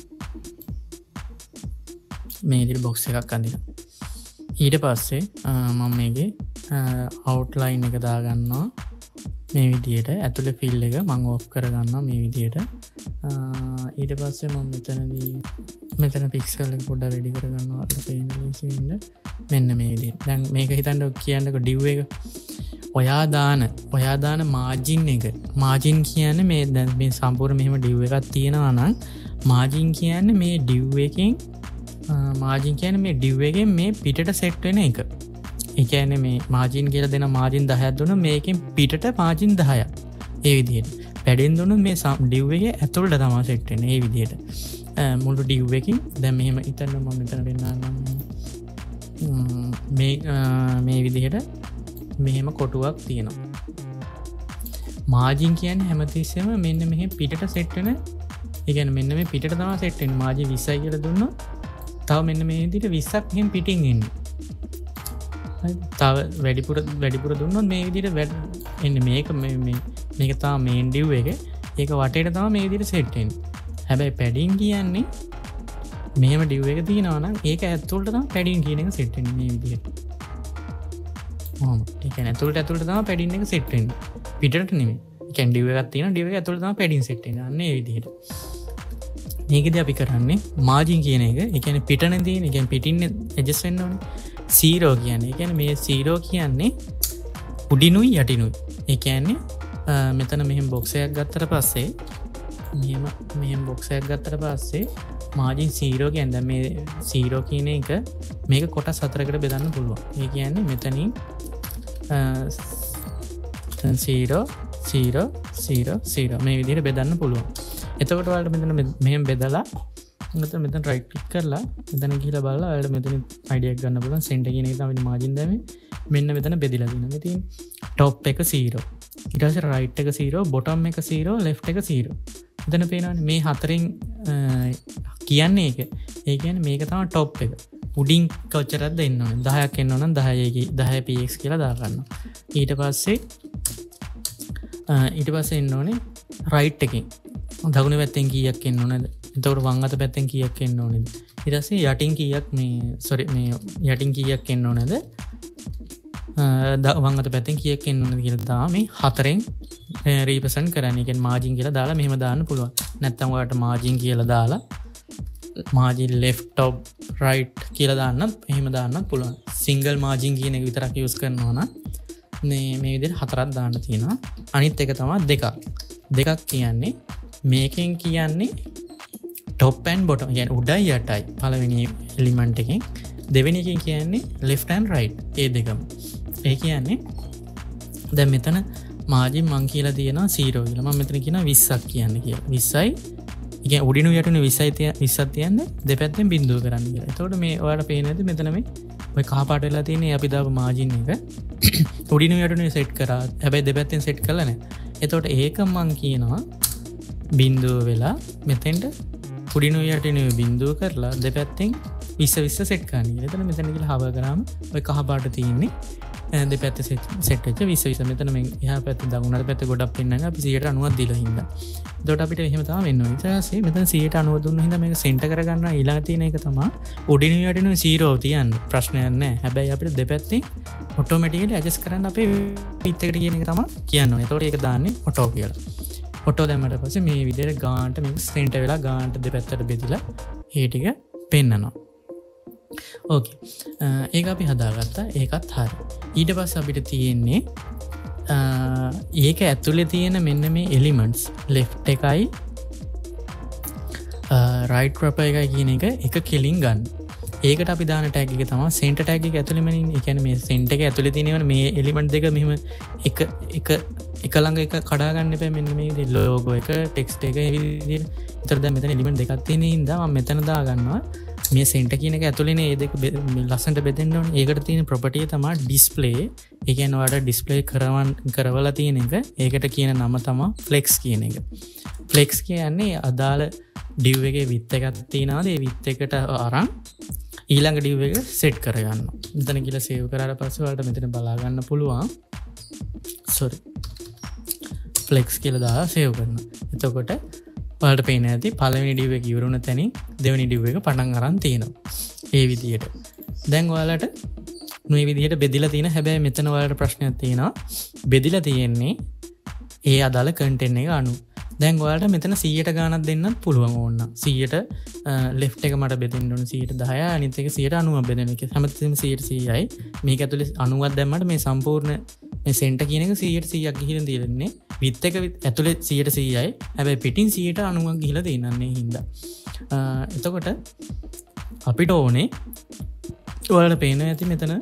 මේ විදිහට box එකක් අඳිනවා. ඊට පස්සේ මම මේකේ outline එක දාගන්නවා. මේ විදිහට ඇතුළේ fill එක මම off කරගන්නවා මේ විදිහට. ඊට පස්සේ මම මෙතනදී මෙතන pixel එක පොඩ්ඩක් ready කරගන්නවා. අපිට පේන විදිහින්ද මෙන්න මේ විදිහට. දැන් මේක හිතන්න කියන්නකො div එක ඔයා දාන ඔයා දාන මාජින් එක මාජින් කියන්නේ මේ දැන් මේ සම්පූර්ණ මෙහෙම div එකක් තියෙනවා නම් මාජින් කියන්නේ මේ div එකෙන් මාජින් කියන්නේ මේ div එකෙන් මේ පිටට සෙට් වෙන එක. ඒ කියන්නේ මේ මාජින් කියලා දෙන මාජින් දහයක් දුන්නොත් මේකෙන් පිටට මාජින් දහයක්. ඒ විදිහට. පැඩෙන් දුන්නොත් මේ div එකේ ඇතුළට තමයි සෙට් වෙන්නේ. ඒ විදිහට. මුළු div එකකින් දැන් මෙහෙම හිතන්න මම මෙතන පෙන්නන්නම්. මේ මේ විදිහට මෙහෙම කොටුවක් තියෙනවා. මාජින් කියන්නේ හැමතිස්සෙම මෙන්න මෙහෙ පිටට සෙට් වෙන. ඒ කියන්නේ මෙන්න මේ පිටට තමයි සෙට් වෙන්නේ. මාජින් විස්සයි කියලා දුන්නොත් තව මෙන්න මේ විදිහට විස්සක් මෙහෙම පිටින් එන්නේ. හරි. තව වැඩිපුර වැඩිපුර දුන්නොත් මේ විදිහට එන්නේ මේක මේ මේක තමයි මේන් div එක. ඒක වටේට තමයි මේ විදිහට සෙට් වෙන්නේ. හැබැයි පැඩින් කියන්නේ මෙහෙම div එක තියෙනවා නම් ඒක ඇතුළට තමයි පැඩින් කියන එක සෙට් වෙන්නේ මේ විදිහට. ඒක ඇතුළට ඇතුළට තමයි පැඩින් එක සෙට් වෙන්නේ. පිටට නෙමෙයි. ඒ කියන්නේ div එකක් තියෙනවා div එක ඇතුළට තමයි පැඩින් සෙට් වෙන්නේ. අන්න ඒ විදිහට. මේකදී අපි කරන්නේ මාජින් කියන එක. ඒ කියන්නේ පිටනේ තියෙන. ඒ කියන්නේ පිටින් ඇඩ්ජස්ට් වෙන්න ඕනේ. zero කියන්නේ. ඒ කියන්නේ මේ zero කියන්නේ උඩිනුයි යටිනුයි. ඒ කියන්නේ මෙතන මෙහෙම box එකක් ගත්තට පස්සේ මෙහෙම මෙහෙම box එකක් ගත්තට පස්සේ මාජින් zero කියන්නේ දැන් මේ zero කියන එක මේක කොටස් හතරකට බෙදන්න පුළුවන්. ඒ කියන්නේ මෙතනින් zero zero zero zero මේ විදිහට බෙදන්න පුළුවන්. එතකොට ඔයාලට මෙතන මෙහෙම බෙදලා මෙතන මෙතන right click කරලා මෙතන ගිහලා බලලා ඔයාලට මෙතන idea එකක් ගන්න පුළුවන්. center කියන එක තමයි මාජින් දැම්මේ. මෙන්න මෙතන බෙදලා තියෙනවා. ඉතින් top එක zero. ඊට පස්සේ right එක zero, bottom එක zero, left එක zero. මෙතන පේනවනේ මේ හතරෙන් කියන්නේ ඒක. ඒ කියන්නේ මේක තමයි top එක. උඩින් කොච්චරද දෙන්න ඕනේ? දහයක් එන්න ඕන නම් දහයයි දහය px කියලා දා ගන්නවා. ඊට පස්සේ ඊට පස්සේ එන්න ඕනේ right එකෙන්. දකුණු පැත්තෙන් කීයක් එන්න ඕනද? එතකොට වම් අත පැත්තෙන් කීයක් එන්න ඕනේද? ඊට පස්සේ යටින් කීයක් මේ sorry මේ යටින් කීයක් එන්න ඕනද? වම් අත පැත්තෙන් කීයක් එන්න ඕනද කියලා දාම මේ හතරෙන් රීප්‍රසන්ට් කරන්නේ. කියන්නේ මාජින් කියලා දාලා මෙහෙම දාන්න පුළුවන්. නැත්නම් ඔයාලට මාජින් කියලා දාලා මාජින් left top right කියලා දාන්නත් එහෙම දාන්නත් පුළුවන්. සිංගල් මාජින් කියන එක විතරක් යූස් කරනවා නම් මේ මේ විදිහට හතරක් දාන්න තියෙනවා. අනිත් එක තමයි දෙකක්. දෙකක් කියන්නේ මේකෙන් කියන්නේ ටොප් ඇන් බොටම් කියන්නේ උඩයි යටයි පළවෙනි එලිමන්ට් එකෙන් දෙවෙනි එකෙන් කියන්නේ left and right ඒ දෙකම. ඒ කියන්නේ දැන් මෙතන මාජින් මං කියලා තියෙනවා zero කියලා. මම මෙතන කියනවා විස්සක් කියන්න කියලා. විස්සයි ඉතින් උඩිනු යටිනු විස්සයි විස්සක් තියන්නේ දෙපැත්තෙන් බිංදුව කරන්න කියලා. එතකොට මේ ඔයාලට පේන්නේ නැද්ද මෙතන මේ ඔය කහ පාට වෙලා තියෙන්නේ අපි දාපු මාජින් එක උඩිනු යටිනු සෙට් කරා. හැබැයි දෙපැත්තෙන් සෙට් කරලා නැහැ. එතකොට ඒක මං කියනවා බිංදුව වෙලා මෙතෙන්ට උඩිනු යටිනු බිංදුව කරලා දෙපැත්තෙන් විස්ස විස්ස සෙට් කරන්න කියලා. එතන මෙතන කියලා හව කරාම ඔය කහ පාට තියෙන්නේ දෙපැත්ත සෙට් වෙච්ච විස්ස විස්ස. මෙතන මේ එහා පැත්ත දකුණට පැත්ත ගොඩක් පෙන්නන්නේ අපි සියයට අනූවක් දීලා හින්දා. එතකොට අපිට එහෙම තමයි වෙන්න ඕනේ. ඊට පස්සේ මෙතන සියයට අනූව දුන්න හින්දා මේක සෙන්ටර් කරගන්න ඊළඟ තියෙන එක තමයි උඩිනු යටිනු zero තියන්න. ප්‍රශ්නයක් නැහැ. හැබැයි අපිට දෙපැත්තෙන් ඔටෝමැටිකලි ඇඩ්ජස්ට් කරන්න අපේ පිට් එකට කියන එක තමයි කියන්න ඕනේ. එතකොට ඒක දාන්නේ ඔටෝ කියලා. ඔටෝ දැම්මට පස්සේ මේ විදිහට ගානට මේක සෙන්ටර් වෙලා ගානට දෙපැත්තට බෙදලා ඒ ටික පෙන්නනවා. ඕකේ. ඒක අපි හදාගත්තා. ඒකත් හරි. ඊට පස්සේ අපිට තියෙන්නේ ඒක ඇතුලේ තියෙන මෙන්න මේ එලිමන්ට්ස් left එකයි right wrapper එකයි කියන එක එක කෙලින් ගන්න. ඒකට අපි දාන ටැග් එක තමයි center tag එක ඇතුලේම ඉන්නේ. ඒ කියන්නේ මේ center එක ඇතුලේ තියෙනවනේ මේ එලිමන්ට් දෙක මෙහෙම එක එක එක ළඟ එක කඩා ගන්න එපා. මෙන්න මේ විදිහට logo එක text එක ඒ විදිහට. ඒතර දැන් මෙතන එලිමන්ට් දෙකක් තියෙන හින්දා මම මෙතන දා ගන්නවා මේ center කියන එක ඇතුලේනේ මේ දෙක ලස්සනට බෙදෙන්න ඕනේ. ඒකට තියෙන property තමයි display. ඒ කියන්නේ ඔයාලට display කරවන් කරවලා තියෙන එක. ඒකට කියන නම තමයි flex කියන එක. flex කියන්නේ අදාළ div එකේ width එකක් තියෙනවාද ඒ width එකට අරන් ඊළඟ div එක set කරගන්නවා. මෙතන කියලා save කරාට පස්සේ ඔයාලට මෙතන බලා ගන්න පුළුවන්. sorry. flex කියලා දාලා save කරනවා. එතකොට ඔයාලට පේන්නේ නැති පළවෙනි div එක ඉවර වුණ තැනින් දෙවෙනි div එක පටන් අරන් තියෙනවා. ඒ විදිහට. දැන් ඔයාලට මේ විදිහට බෙදලා තියෙන හැබැයි මෙතන ඔයාලට ප්‍රශ්නයක් තියෙනවා. බෙදලා තියෙන්නේ ඒ අදාළ content එක අනුව. දැන් ඔයාලට මෙතන සීයට ගානක් දෙන්නත් පුළුවන් ඕන. සීයට left එක මට බෙදෙන්න ඕන සීයට දහයයි අනිත් එක සීයට අනූවක් බෙදෙන එක. හැමතිස්සෙම සීයට සීයයි. මේක ඇතුලේ අනූවක් දැම්මට මේ සම්පූර්ණ මේ center කියන එක සීයට සීයක් ගිහින් තියෙන්නේ. width එක ඇතුලේ සීයට සීයයි. හැබැයි පිටින් සීයට අනූවක් ගිහිලා තියෙනන්නේ හින්දා. එතකොට අපිට ඕනේ ඔයාලට පේනවා ඇති මෙතන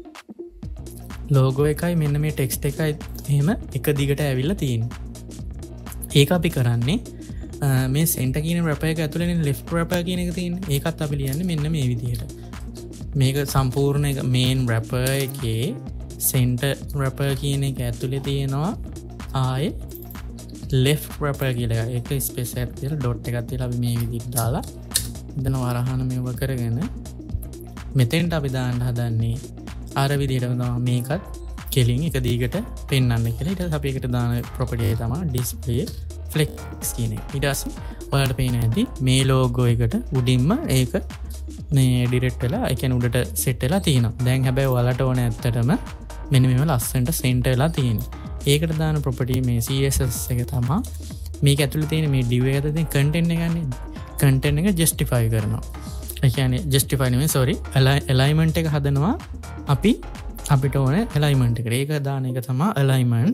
logo එකයි මෙන්න මේ text එකයි එහෙම එක දිගට ඇවිල්ලා තියෙන්නේ. ඒක අපි කරන්නේ මේ center කියන wrapper එක ඇතුලේ left wrapper කියන එක තියෙන්නේ. ඒකත් අපි ලියන්නේ මෙන්න මේ විදිහට. මේක සම්පූර්ණ එක main wrapper එකේ center wrapper කියන එක ඇතුලේ තියෙනවා ආයේ left wrapper කියලා. ඒක space එකක් තියලා dot එකක් තියලා අපි මේ විදිහට දාලා එතන වරහන මේව කරගෙන මෙතෙන්ට අපි දාන්න හදන්නේ අර විදිහටම තමයි මේකත් කෙලින් එක දිගට පෙන්වන්න කියලා. ඊට පස්සේ අපි එකට දාන property එක තමයි display flex කියන එක. ඊට පස්සේ ඔයාලට පේන ඇති මේ logo එකට උඩින්ම ඒක මේ direct වෙලා ඒ කියන්නේ උඩට set වෙලා තියෙනවා. දැන් හැබැයි ඔයාලට ඕන ඇත්තටම මෙන්න මේව ලස්සනට center වෙලා තියෙනවා. ඒකට දාන property මේ C S S එක තමයි මේක ඇතුලේ තියෙන මේ div එකේ තියෙන content එක ගන්න content එක justify කරනවා. ඒ කියන්නේ justify නෙමෙයි sorry alignment එක හදනවා අපි අපිට ඕන alignment එකට. ඒක දාන එක තමයි alignment.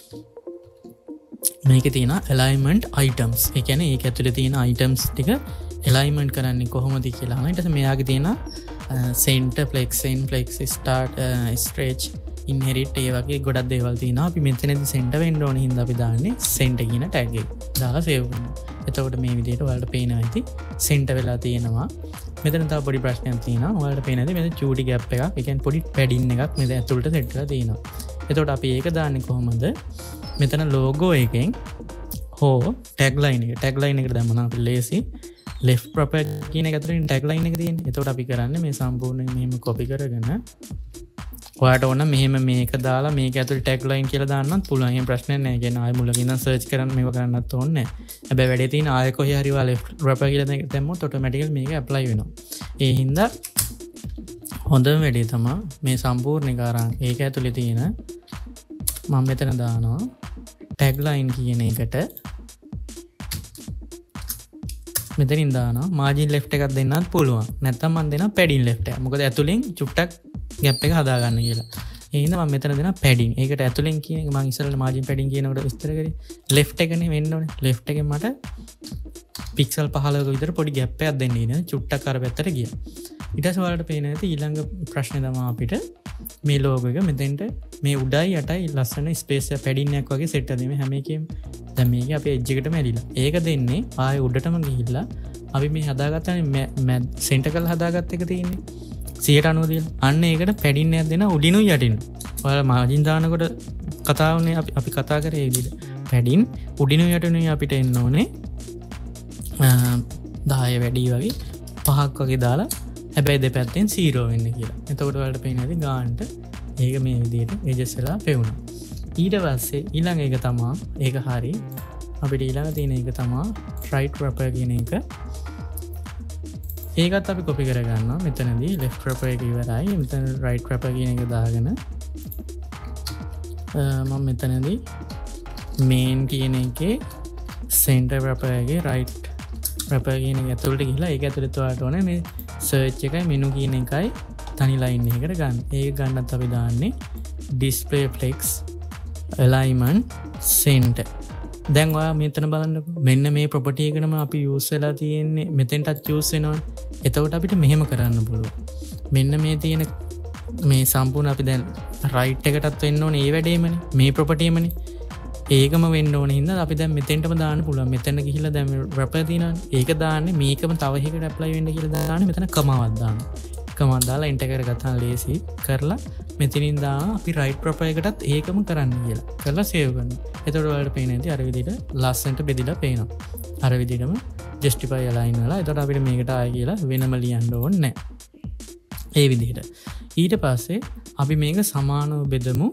මේකේ තියෙන alignment items. ඒ කියන්නේ ඒක ඇතුලේ තියෙන items ටික alignment කරන්නේ කොහොමද කියලා අහනවා. ඊට පස්සේ මෙයාගේ තියෙන center flex in flex start stretch inherit ඒ වගේ ගොඩක් දේවල් තියෙනවා. අපි මෙතනදී center වෙන්න ඕන හින්දා අපි දාන්නේ center කියන tag එක. දාලා save කරනවා. එතකොට මේ විදිහට ඔයාලට පේනවා ඇති center වෙලා තියෙනවා. මෙතන තව පොඩි ප්‍රශ්නයක් තියෙනවා. ඔයාලට පේන්නේ නැති මෙතන චූටි gap එකක්. ඒ කියන්නේ පොඩි padding එකක් මෙතන ඇතුළට set කරලා තියෙනවා. එතකොට අපි ඒක දාන්නේ කොහොමද? මෙතන logo එකෙන් හෝ tagline එක. tagline එකට දැම්මම අපිට ලේසි. left wrapper කියන එක ඇතුළේ tagline එක තියෙන්නේ. එතකොට අපි කරන්නේ මේ සම්පූර්ණයෙන් මෙහෙම copy කරගෙන ඔයාට ඕන මෙහෙම මේක දාලා මේක ඇතුළේ tagline කියලා දාන්නත් පුළුවන්. එහෙම ප්‍රශ්නයක් නැහැ. කියන්නේ ආයෙ මුලක ඉඳන් search කරන්න මේක කරන්නත් ඕනේ නැහැ. හැබැයි වැඩේ තියෙන ආයෙ කොහේ හරි ඔයා left wrapper කියලා දැම්මොත් automatically මේක apply වෙනවා. ඒ හින්දා හොඳම වැඩේ තමයි මේ සම්පූර්ණ එක අරන් ඒක ඇතුළේ තියෙන මම මෙතන දානවා tagline කියන එකට මෙතනින් දානවා margin left එකක් දෙන්නත් පුළුවන්. නැත්නම් මම දෙනවා padding left එක. මොකද ඇතුලෙන් චුට්ටක් gap එක හදා ගන්න කියලා. ඒ හින්දා මම මෙතන දෙනවා padding. ඒකට ඇතුලෙන් කියන එක මම ඉස්සරහට margin padding කියනකොට විස්තර කරේ left එකනේ වෙන්න ඕනේ. left එකෙන් මට පික්සල් පහලක විතර පොඩි ගැප් එකක් දෙන්න ඉන්නේ චුට්ටක් අර පැත්තට ගියා. ඊට පස්සේ ඔයාලට පේන ඇති ඊළඟ ප්‍රශ්නේ තමයි අපිට මේ ලෝගෝ එක මෙතෙන්ට මේ උඩයි යටයි ලස්සන ස්පේස් එක පැඩින් එකක් වගේ සෙට් කරලා මේ හැම එකෙම දැන් මේක අපේ එජ් එකටම ඇලිලා. ඒක දෙන්නේ ආයේ උඩටම ගිහිල්ලා අපි මේ හදාගත්තනේ මැ සෙන්ටර් කරලා හදාගත්ත එක තියෙන්නේ සියයට අනූ තියලා. අන්න ඒකට පැඩින් එකක් දෙන උඩිනුයි යටින්. ඔයාලා මාජින් දානකොට කතාවනේ අපි අපි කතා කරේ ඒ විදිහට. පැඩින් උඩිනුයි යටිනුයි අපිට එන්න ඕනේ දහය වැඩි වගේ පහක් වගේ දාලා හැබැයි දෙපැත්තෙන් සීරෝ වෙන්න කියලා. එතකොට ඔයාලට පේන්නේ නැති ගානට ඒක මේ විදිහට එජස් වෙලා පෙවුණා. ඊට පස්සේ ඊළඟ එක තමයි ඒක හරි අපිට ඊළඟ තියෙන එක තමයි right wrapper කියන එක. ඒකත් අපි කොපි කරගන්නවා. මෙතනදී left wrapper එක ඉවරයි. මෙතන right wrapper කියන එක දාගෙන මම මෙතනදී main කියන එකේ center wrapper එකේ right wrapper කියන එක ඇතුළට ගිහිල්ලා ඒක ඇතුළට ඔයාලට ඕනේ මේ search එකයි menu කියන එකයි තනි line එකකට ගන්න. ඒක ගන්නත් අපි දාන්නේ display flex alignment center. දැන් ඔයා මෙතන බලන්නකෝ. මෙන්න මේ property එකනම අපි use වෙලා තියෙන්නේ මෙතෙන් touch use වෙනවා. එතකොට අපිට මෙහෙම කරන්න පුළුවන්. මෙන්න මේ තියෙන මේ සම්පූර්ණ අපි දැන් right එකටත් වෙන්න ඕනේ ඒ වැඩේමනේ. මේ property එකමනේ. ඒකම වෙන්න ඕනේ හින්දා අපි දැන් මෙතෙන්ටම දාන්න පුළුවන්. මෙතන ගිහිල්ලා දැන් wrapper තියෙනවානේ. ඒක දාන්නේ මේකම තව එකකට apply වෙන්න කියලා දාන්නේ මෙතන කමාවක් දාන්න. කමාවක් දාලා enter කරගත්තාම ලේසි කරලා මෙතනින් දාන අපි right wrapper එකටත් ඒකම කරන්න කියලා. කරලා save කරනවා. එතකොට ඔයාලට පේන්නේ නැති අර විදිහට ලස්සනට බෙදලා පේනවා. අර විදිහටම justify align වෙලා. එතකොට අපිට මේකට ආයෙ කියලා වෙනම ලියන්න ඕනේ නැහැ. ඒ විදිහට. ඊට පස්සේ අපි මේක සමානව බෙදමු.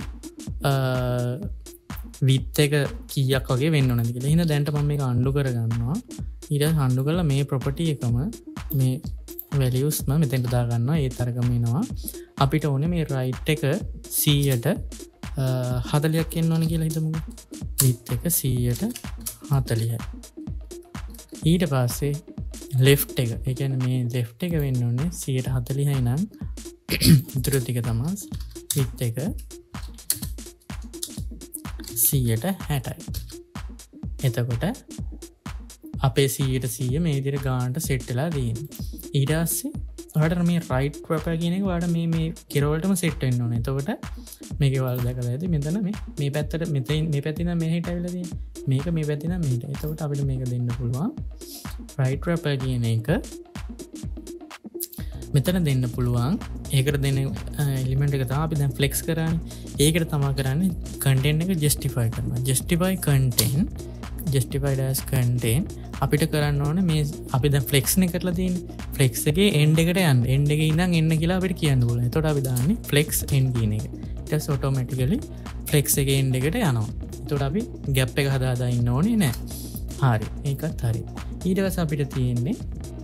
විත් එක කීයක් වගේ වෙන්න ඕනද කියලා. එහෙනම් දැන්ට මම මේක අන්ඩු කරගන්නවා. ඊට පස්සේ අන්ඩු කරලා මේ property එකම මේ values ම මෙතෙන්ට දා ගන්නවා. ඒ තරගම එනවා. අපිට ඕනේ මේ right එක සීයට හතලියක් එන්න ඕනේ කියලා හිතමුකෝ. width එක සීයට හතලියයි. ඊට පස්සේ left එක. ඒ කියන්නේ මේ left එක වෙන්න ඕනේ සීයට හතලියයි නම් ඉතුරු ටික තමයි width එක සීයට හැටයි. එතකොට අපේ සීයට සීය මේ විදිහට ගානට සෙට් වෙලා තියෙනවා. ඊට පස්සේ ඔයාලට මේ right wrapper කියන එක ඔයාලට මේ මේ කෙරවලටම සෙට් වෙන්න ඕනේ. එතකොට මේකේ ඔයාලා දැකලා ඇති මෙතන මේ මේ පැත්තට මෙතෙන් මේ පැත්තේ නම් මෙහෙට ඇවිල්ලා තියෙන්නේ. මේක මේ පැත්තේ නම් මෙහෙට. එතකොට අපිට මේක දෙන්න පුළුවන්. right wrapper කියන එක මෙතන දෙන්න පුළුවන්. ඒකට දෙන එලිමෙන්ට් එක තමයි අපි දැන් flex කරන්නේ. ඒකට තමයි කරන්නේ content එක justify කරනවා. justify content justify as content අපිට කරන්න ඕනේ මේ අපි දැන් flex නේ කරලා තියෙන්නේ. flex එකේ end එකට යන්න. end එකේ ඉඳන් එන්න කියලා අපිට කියන්න ඕනේ. එතකොට අපි දාන්නේ flex end කියන එක. ඊට පස්සේ automatically flex එකේ end එකට යනවා. එතකොට අපි gap එක හදා හදා ඉන්න ඕනේ නෑ. හරි. ඒකත් හරි. ඊට පස්සේ අපිට තියෙන්නේ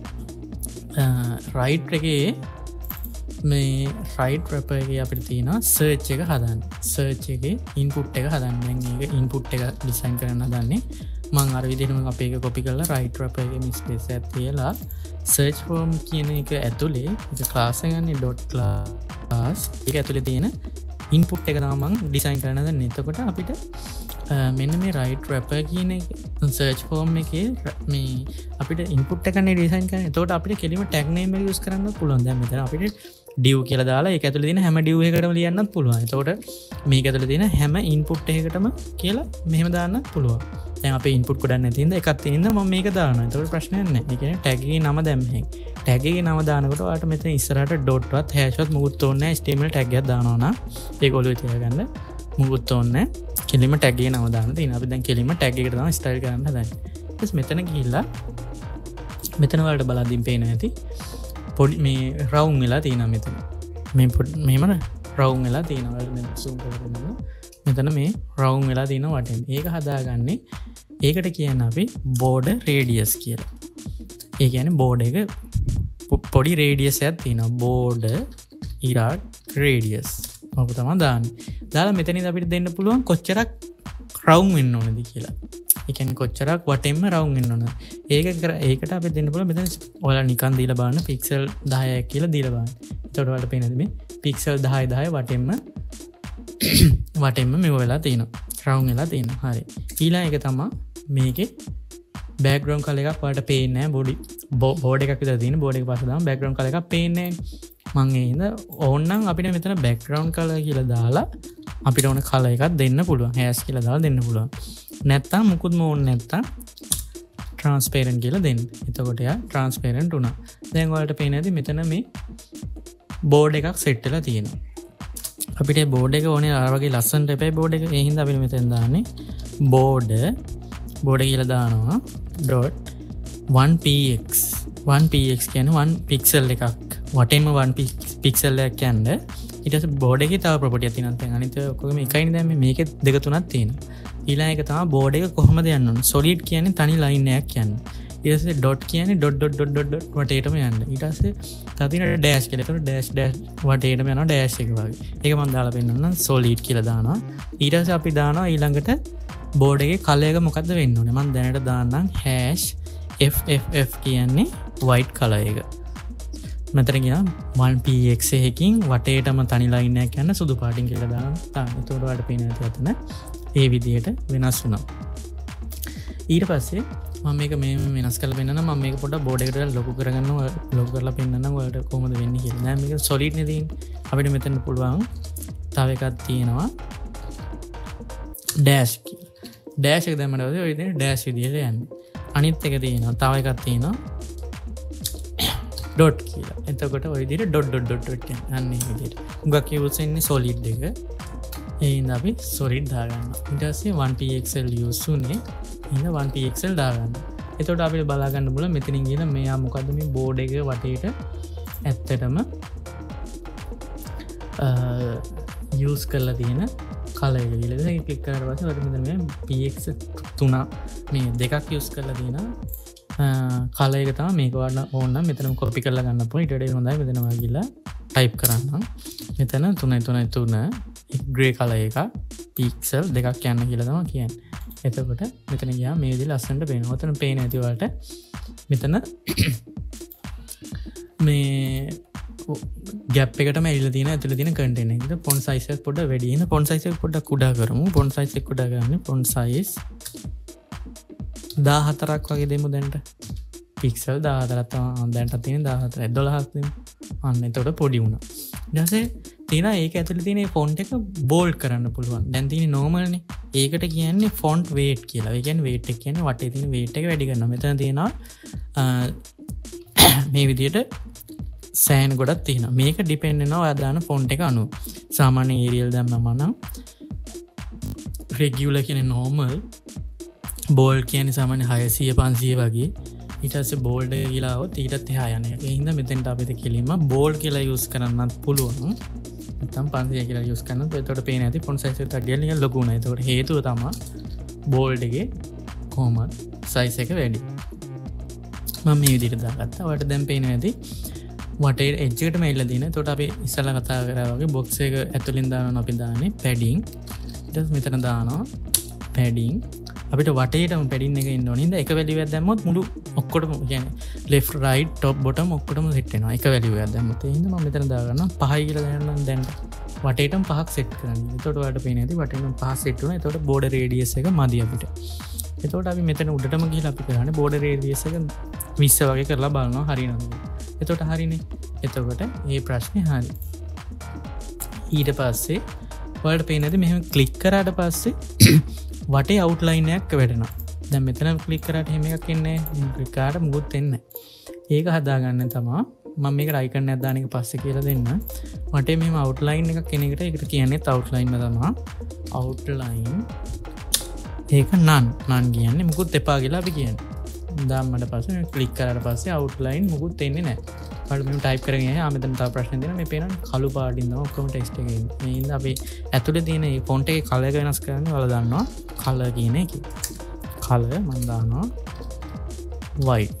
right එකේ මේ right wrapper එකේ අපිට තියෙනවා search එක හදන්න. search එකේ input එක හදන්න. දැන් මේක input එක design කරන්න හදන්නේ. මම අර විදිහටම අපි එක copy කරලා right wrapper එකේ මේ space එකක් තියලා search form කියන එක ඇතුලේ ඒක class එක ගන්නේ dot class. ඒක ඇතුලේ තියෙන input එක තමයි මම design කරන්න හදන්නේ. එතකොට අපිට මෙන්න මේ right wrapper කියන එක search form එකේ මේ අපිට input එකනේ design කරන්නේ. එතකොට අපිට කෙලිම tag name එක use කරන්නත් පුළුවන්. දැන් මෙතන අපිට div කියලා දාලා ඒක ඇතුලේ තියෙන හැම div එකකටම ලියන්නත් පුළුවන්. එතකොට මේක ඇතුලේ තියෙන හැම input එකකටම කියලා මෙහෙම දාන්නත් පුළුවන්. දැන් අපේ input ගොඩක් නැති හින්දා එකක් තියෙන හින්දා මම මේක දානවා. එතකොට ප්‍රශ්නයක් නැහැ. ඒ කියන්නේ tag එකේ නම දැම්ම හැකියි. tag එකේ නම දානකොට ඔයාලට මෙතන ඉස්සරහට dot වත් hash වත් මුකුත් ඕනේ නැහැ. html tag එකක් දානවා නම් ඒක ඔළුවේ තියාගන්න. මුකුත් ඕනේ නැහැ. කෙලිම tag එකේ නම දාන්න තියෙනවා. අපි දැන් කෙලිම tag එකට තමයි style කරන්න හදන්නේ. ඊට මෙතන ගිහිල්ලා මෙතන වලට බලද්දී පේන ඇති පොඩි මේ රවුම් වෙලා තියෙනවා මෙතන. මේ මෙහෙම රවුම් වෙලා තියෙනවා. මම zoom කරගෙන මෙතන මේ රවුම් වෙලා තියෙනවා වටෙන්. ඒක හදාගන්නේ ඒකට කියන්නේ අපි border radius කියලා. ඒ කියන්නේ border එක පොඩි radius එකක් තියෙනවා. border ඉරාක් radius. ඔබ තමයි දාන්නේ. දාලා මෙතනින් අපිට දෙන්න පුළුවන් කොච්චරක් රවුම් වෙන්න ඕනද කියලා. ඒ කියන්නේ කොච්චරක් වටෙන්ම රවුම් වෙන්න ඕනද. ඒක ඒකට අපි දෙන්න පුළුවන් මෙතන ඔයාලා නිකන් දීලා බලන්න පික්සල් දහයක් කියලා දීලා බලන්න. එතකොට ඔයාලට පේනද මේ පික්සල් දහය දහය වටෙන්ම වටෙන්ම මෙව වෙලා තියෙනවා. රවුම් වෙලා තියෙනවා. හරි. ඊළඟ එක තමයි මේකේ බෑග්‍රවුන්ඩ් කලර් එකක් ඔයාලට පේන්නේ නැහැ බෝඩි බෝඩ් එකක් විතර තියෙන බෝඩ් එක පස්සේ දාම බෑග්‍රවුන්ඩ් කලර් එකක් පේන්නේ මං ඒ හින්දා ඕනනම් අපිට මෙතන බෑග්‍රවුන්ඩ් කලර් කියලා දාලා අපිට ඕන කලර් එකක් දෙන්න පුළුවන් හැෂ් කියලා දාලා දෙන්න පුළුවන් නැත්තම් මුකුත්ම ඕනේ නැත්තම් ට්‍රාන්ස්පේරන්ට් කියලා දෙන්න. එතකොට යා ට්‍රාන්ස්පේරන්ට් උනා. දැන් ඔයාලට පේන්නේ නැති මෙතන මේ බෝඩ් එකක් සෙට් වෙලා තියෙනවා. අපිට බෝඩ් එක ඕනේ අර වගේ ලස්සනට එපයි බෝඩ් එක. ඒ හින්දා අපිට මෙතෙන් දාන්නේ බෝඩ් බෝඩ් කියලා දානවා dot one p x one p x කියන්නේ one pixel එකක් වටේම one pixel එකක් කියන්නේ ඊට පස්සේ බෝඩ් එකේ තව ප්‍රොපර්ටි එකක් තියෙනවා. දැන් අනිත් ඔක්කොම එකයිනේ දැන් මේකේ දෙක තුනක් තියෙනවා. ඊළඟ එක තමයි බෝඩ් එක කොහොමද යන්න ඕන. solid කියන්නේ තනි ලයින් එකක් යන්නේ. ඊට පස්සේ dot කියන්නේ dot dot dot dot dot වටේටම යන්න. ඊට පස්සේ තව තියෙන dash කියලා. ඒකට dash dash වටේටම යනවා dash එක වගේ. ඒක මම දාලා පෙන්නන්නම් solid කියලා දානවා. ඊට පස්සේ අපි දානවා ඊළඟට බෝඩ් එකේ කලර් එක මොකද්ද වෙන්න ඕනේ. මම දැනට දාන්නම් hash f f f කියන්නේ white color එක. මෙතන කියන one p x එකකින් වටේටම තනි ලයින් එකක් යන සුදු පාටින් කියලා දානවා. තාම ඒකට වලට පේන ඇතන ඒ විදිහට වෙනස් වෙනවා. ඊට පස්සේ මම මේක මේ වෙනස් කරලා පෙන්නනවා. මම මේක පොඩ්ඩක් බෝඩ් එකට ලොකු කරගන්නවා. ලොකු කරලා පෙන්නන්නම් ඔයාලට කොහොමද වෙන්නේ කියලා. දැන් මේක solid නේ තියෙන්නේ. අපිට මෙතන පුළුවන් තව එකක් තියෙනවා dash කියලා. dash එක දැම්මම ඔය විදිහට dash විදිහට යන්නේ. අනිත් එක තියෙනවා තව එකක් තියෙනවා dot කියලා. එතකොට ඔය විදිහට dot dot dot dot යන්නේ. අන්න ඒ විදිහට. උගක් use වෙන්නේ solid එක. ඒ හින්දා අපි solid දාගන්නවා. ඊට පස්සේ one p x l use උනේ. එහෙනම් one p x l දාගන්න. එතකොට අපිට බලා ගන්න බුල මෙතනින් ගිහලා මෙයා මොකද්ද මේ බෝඩ් එක වටේට ඇත්තටම අ use කරලා තියෙන කලර් එක කියලා. ඒක ක්ලික් කරලා පස්සේ ඔයාලට මෙතන මේ p x තුන මේ දෙකක් use කරලා තියෙනවා. කලර් එක තමයි මේක වඩා ඕන නම් මෙතනම copy කරලා ගන්න පුළුවන්. ඊට වඩා හොඳයි මෙතන වගේලා type කරන්න. මෙතන තුනයි තුනයි තුන grey color එක pixel දෙකක් යන්න කියලා තමයි කියන්නේ. එතකොට මෙතන ගියා මේ විදිහට ලස්සනට පේනවා. ඔතන පේන ඇති වලට මෙතන මේ ගැප් එකටම ඇවිල්ලා තියෙන ඇතුළේ තියෙන කන්ටෙන්ට් එක. ඒක font size එක පොඩ්ඩක් වැඩි. එහෙනම් font size එක පොඩ්ඩක් කුඩා කරමු. font size එක කුඩා කරන්නේ font size දාහතරක් වගේ දෙමු දැන්ට. පික්සල් දාහතරක් තමයි දැන්ට තියෙන දාහතරයි දොළහක් දෙමු. අන්න එතකොට පොඩි වුණා. ඊට පස්සේ තියෙනවා ඒක ඇතුළේ තියෙන මේ font එක bold කරන්න පුළුවන්. දැන් තියෙන්නේ normal නේ. ඒකට කියන්නේ font weight කියලා. ඒ කියන්නේ weight එක කියන්නේ වටේ තියෙන weight එක වැඩි කරනවා. මෙතන තියෙනවා මේ විදිහට සෑන් ගොඩක් තියෙනවා. මේක ඩිපෙන්ඩ් වෙනවා ඔයා දාන ෆොන්ට් එක අනුව. සාමාන්‍ය ඒරියල් දැම්මම නම් රෙගියුලර් කියන්නේ normal, bold කියන්නේ සාමාන්‍ය හයසිය පන්සිය වගේ. ඊට පස්සේ bold කියලා આવොත් ඊටත් එහා යන එක. ඒ හින්දා මෙතෙන්ට අපිට කෙලින්ම bold කියලා යූස් කරන්නත් පුළුවන්. නැත්නම් පන්සිය කියලා යූස් කරනත් එතකොට පේන ඇති ෆොන්ට් සයිස් එක ටිකක් නිකන් ලොකු වුණා. ඒතකොට හේතුව තමයි bold එකේ කොහොමද සයිස් එක වැඩි. මම මේ විදිහට දාගත්තා. ඔයාලට දැන් පේනවා ඇති වටේ එජ් එකටම ඇවිල්ලා තියෙන. එතකොට අපි ඉස්සෙල්ලා කතා කරා වගේ box එක ඇතුලින් දානවා අපි දාන්නේ padding. ඊට පස්සේ මෙතන දානවා padding. අපිට වටේටම padding එක ඉන්න ඕනේ. ඉතින් එක value එකක් දැම්මොත් මුළු ඔක්කොටම කියන්නේ left right top bottom ඔක්කොටම set වෙනවා. එක value එකක් දැම්මොත්. ඒ හින්දා මම මෙතන දාගන්නවා පහයි කියලා දාන්නම් දැන්. වටේටම පහක් set කරන්න. එතකොට ඔයාලට පේන්නේ නැති වටේටම පහ set වුණා. එතකොට border radius එක මදි අපිට. එතකොට අපි මෙතන උඩටම ගිහලා අපි කරන්නේ border radius එක විස්ස වගේ කරලා බලනවා හරියනවද. එතකොට හරිනේ. එතකොට මේ ප්‍රශ්නේ හරි. ඊට පස්සේ ඔයාලට පේන්නේ නැති මෙහෙම ක්ලික් කරාට පස්සේ වටේ අවුට්ලයින් එකක් වැඩෙනවා. දැන් මෙතන ක්ලික් කරාට එහෙම එකක් එන්නේ නැහැ. ක්ලික් කරාට මුකුත් එන්නේ නැහැ. ඒක හදාගන්න තමයි මම මේකට අයිකන් එකක් දාන එක පස්සේ කියලා දෙන්න. වටේ මෙහෙම අවුට්ලයින් එකක් එන එකට ඒකට කියන්නේ අවුට්ලයින්ම තමයි. අවුට්ලයින් ඒක නන් නන් කියන්නේ මුකුත් එපා කියලා අපි කියන්නේ. දාන්නට පස්සේ ක්ලික් කරාට පස්සේ අවුට්ලයින් මුකුත් එන්නේ නැහැ. ඔයාලා මෙහෙම ටයිප් කරගෙන යනවා. ආ මෙතන තව ප්‍රශ්න දෙනවා. මේ පේනවා කළු පාටින් තමයි ඔක්කොම ටෙක්ස්ට් එක එන්නේ. මේ ඉඳන් අපි ඇතුලේ තියෙන මේ ෆොන්ට් එකේ කලර් එක වෙනස් කරන්නේ ඔයාලා දන්නවා. කලර් කියන එක. කලර් මම දානවා white.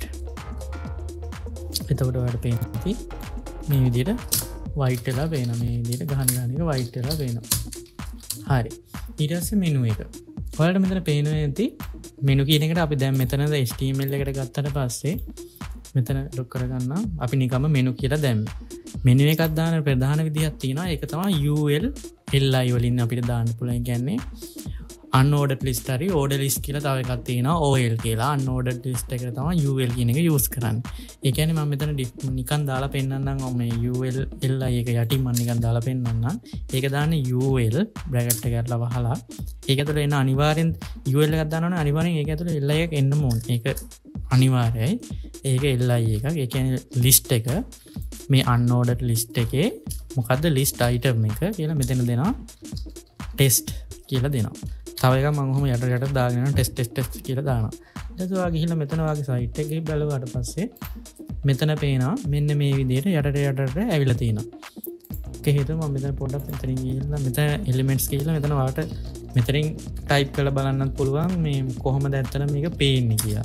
එතකොට ඔයාලට පේන්නේ මේ විදිහට white වෙලා පේනවා. මේ විදිහට ගහන ගහන එක white වෙලා පේනවා. හරි. ඊට පස්සේ මෙනු එක. ඔයාලට මෙතන පේනවා ඇති මෙනු කියන එකට අපි දැන් මෙතනද H T M L එකට ගත්තට පස්සේ මෙතන ලොක් කරගන්න අපි නිකම්ම මෙනු කියලා දැම්මේ. මෙනු එකක් දාන ප්‍රධාන විදිහක් තියෙනවා. ඒක තමයි U L L I වලින් අපිට දාන්න පුළුවන්. කියන්නේ අන්ෝඩර් ලිස්ට් හරි ඕඩර් ලිස්ට් කියලා තව එකක් තියෙනවා O L කියලා. අන්ෝඩර් ලිස්ට් එකට තමයි U L කියන එක යූස් කරන්නේ. ඒ කියන්නේ මම මෙතන නිකන් දාලා පෙන්නන්නම් මේ U L L I එක යටින් මම නිකන් දාලා පෙන්නන්නම්. ඒක දාන්නේ U L බ්‍රැකට් එක ඇරලා වහලා. ඒක ඇතුළේ එන අනිවාර්යෙන් U L එකක් දානවනේ අනිවාර්යෙන් ඒක ඇතුළේ L I එකක් එන්න ඕනේ. ඒක අනිවාර්යයි. ඒක L I එකක්. ඒ කියන්නේ ලිස්ට් එක මේ අන්ෝඩර් ලිස්ට් එකේ මොකද්ද ලිස්ට් අයිටම් එක කියලා මෙතන දෙනවා ටෙස්ට් කියලා දෙනවා. තව එකක් මම ඔහොම යට යට දාගෙන යනවා ටෙස්ට් ටෙස්ට් ටෙස්ට් කියලා දානවා. ඊට පස්සේ ඔයා ගිහිල්ලා මෙතන ඔයාගේ සයිට් එකේ බලුවාට පස්සේ මෙතන පේනවා මෙන්න මේ විදිහට යටට යටට ඇවිල්ලා තියෙනවා. ඒක හේතුව මම මෙතන පොඩ්ඩක් මෙතනින් ගිහිල්ලා මෙතන එලිමෙන්ට්ස් ගිහිල්ලා මෙතන ඔයාලට මෙතනින් ටයිප් කරලා බලන්නත් පුළුවන් මේ කොහොමද ඇත්තට මේක පේන්නේ කියලා.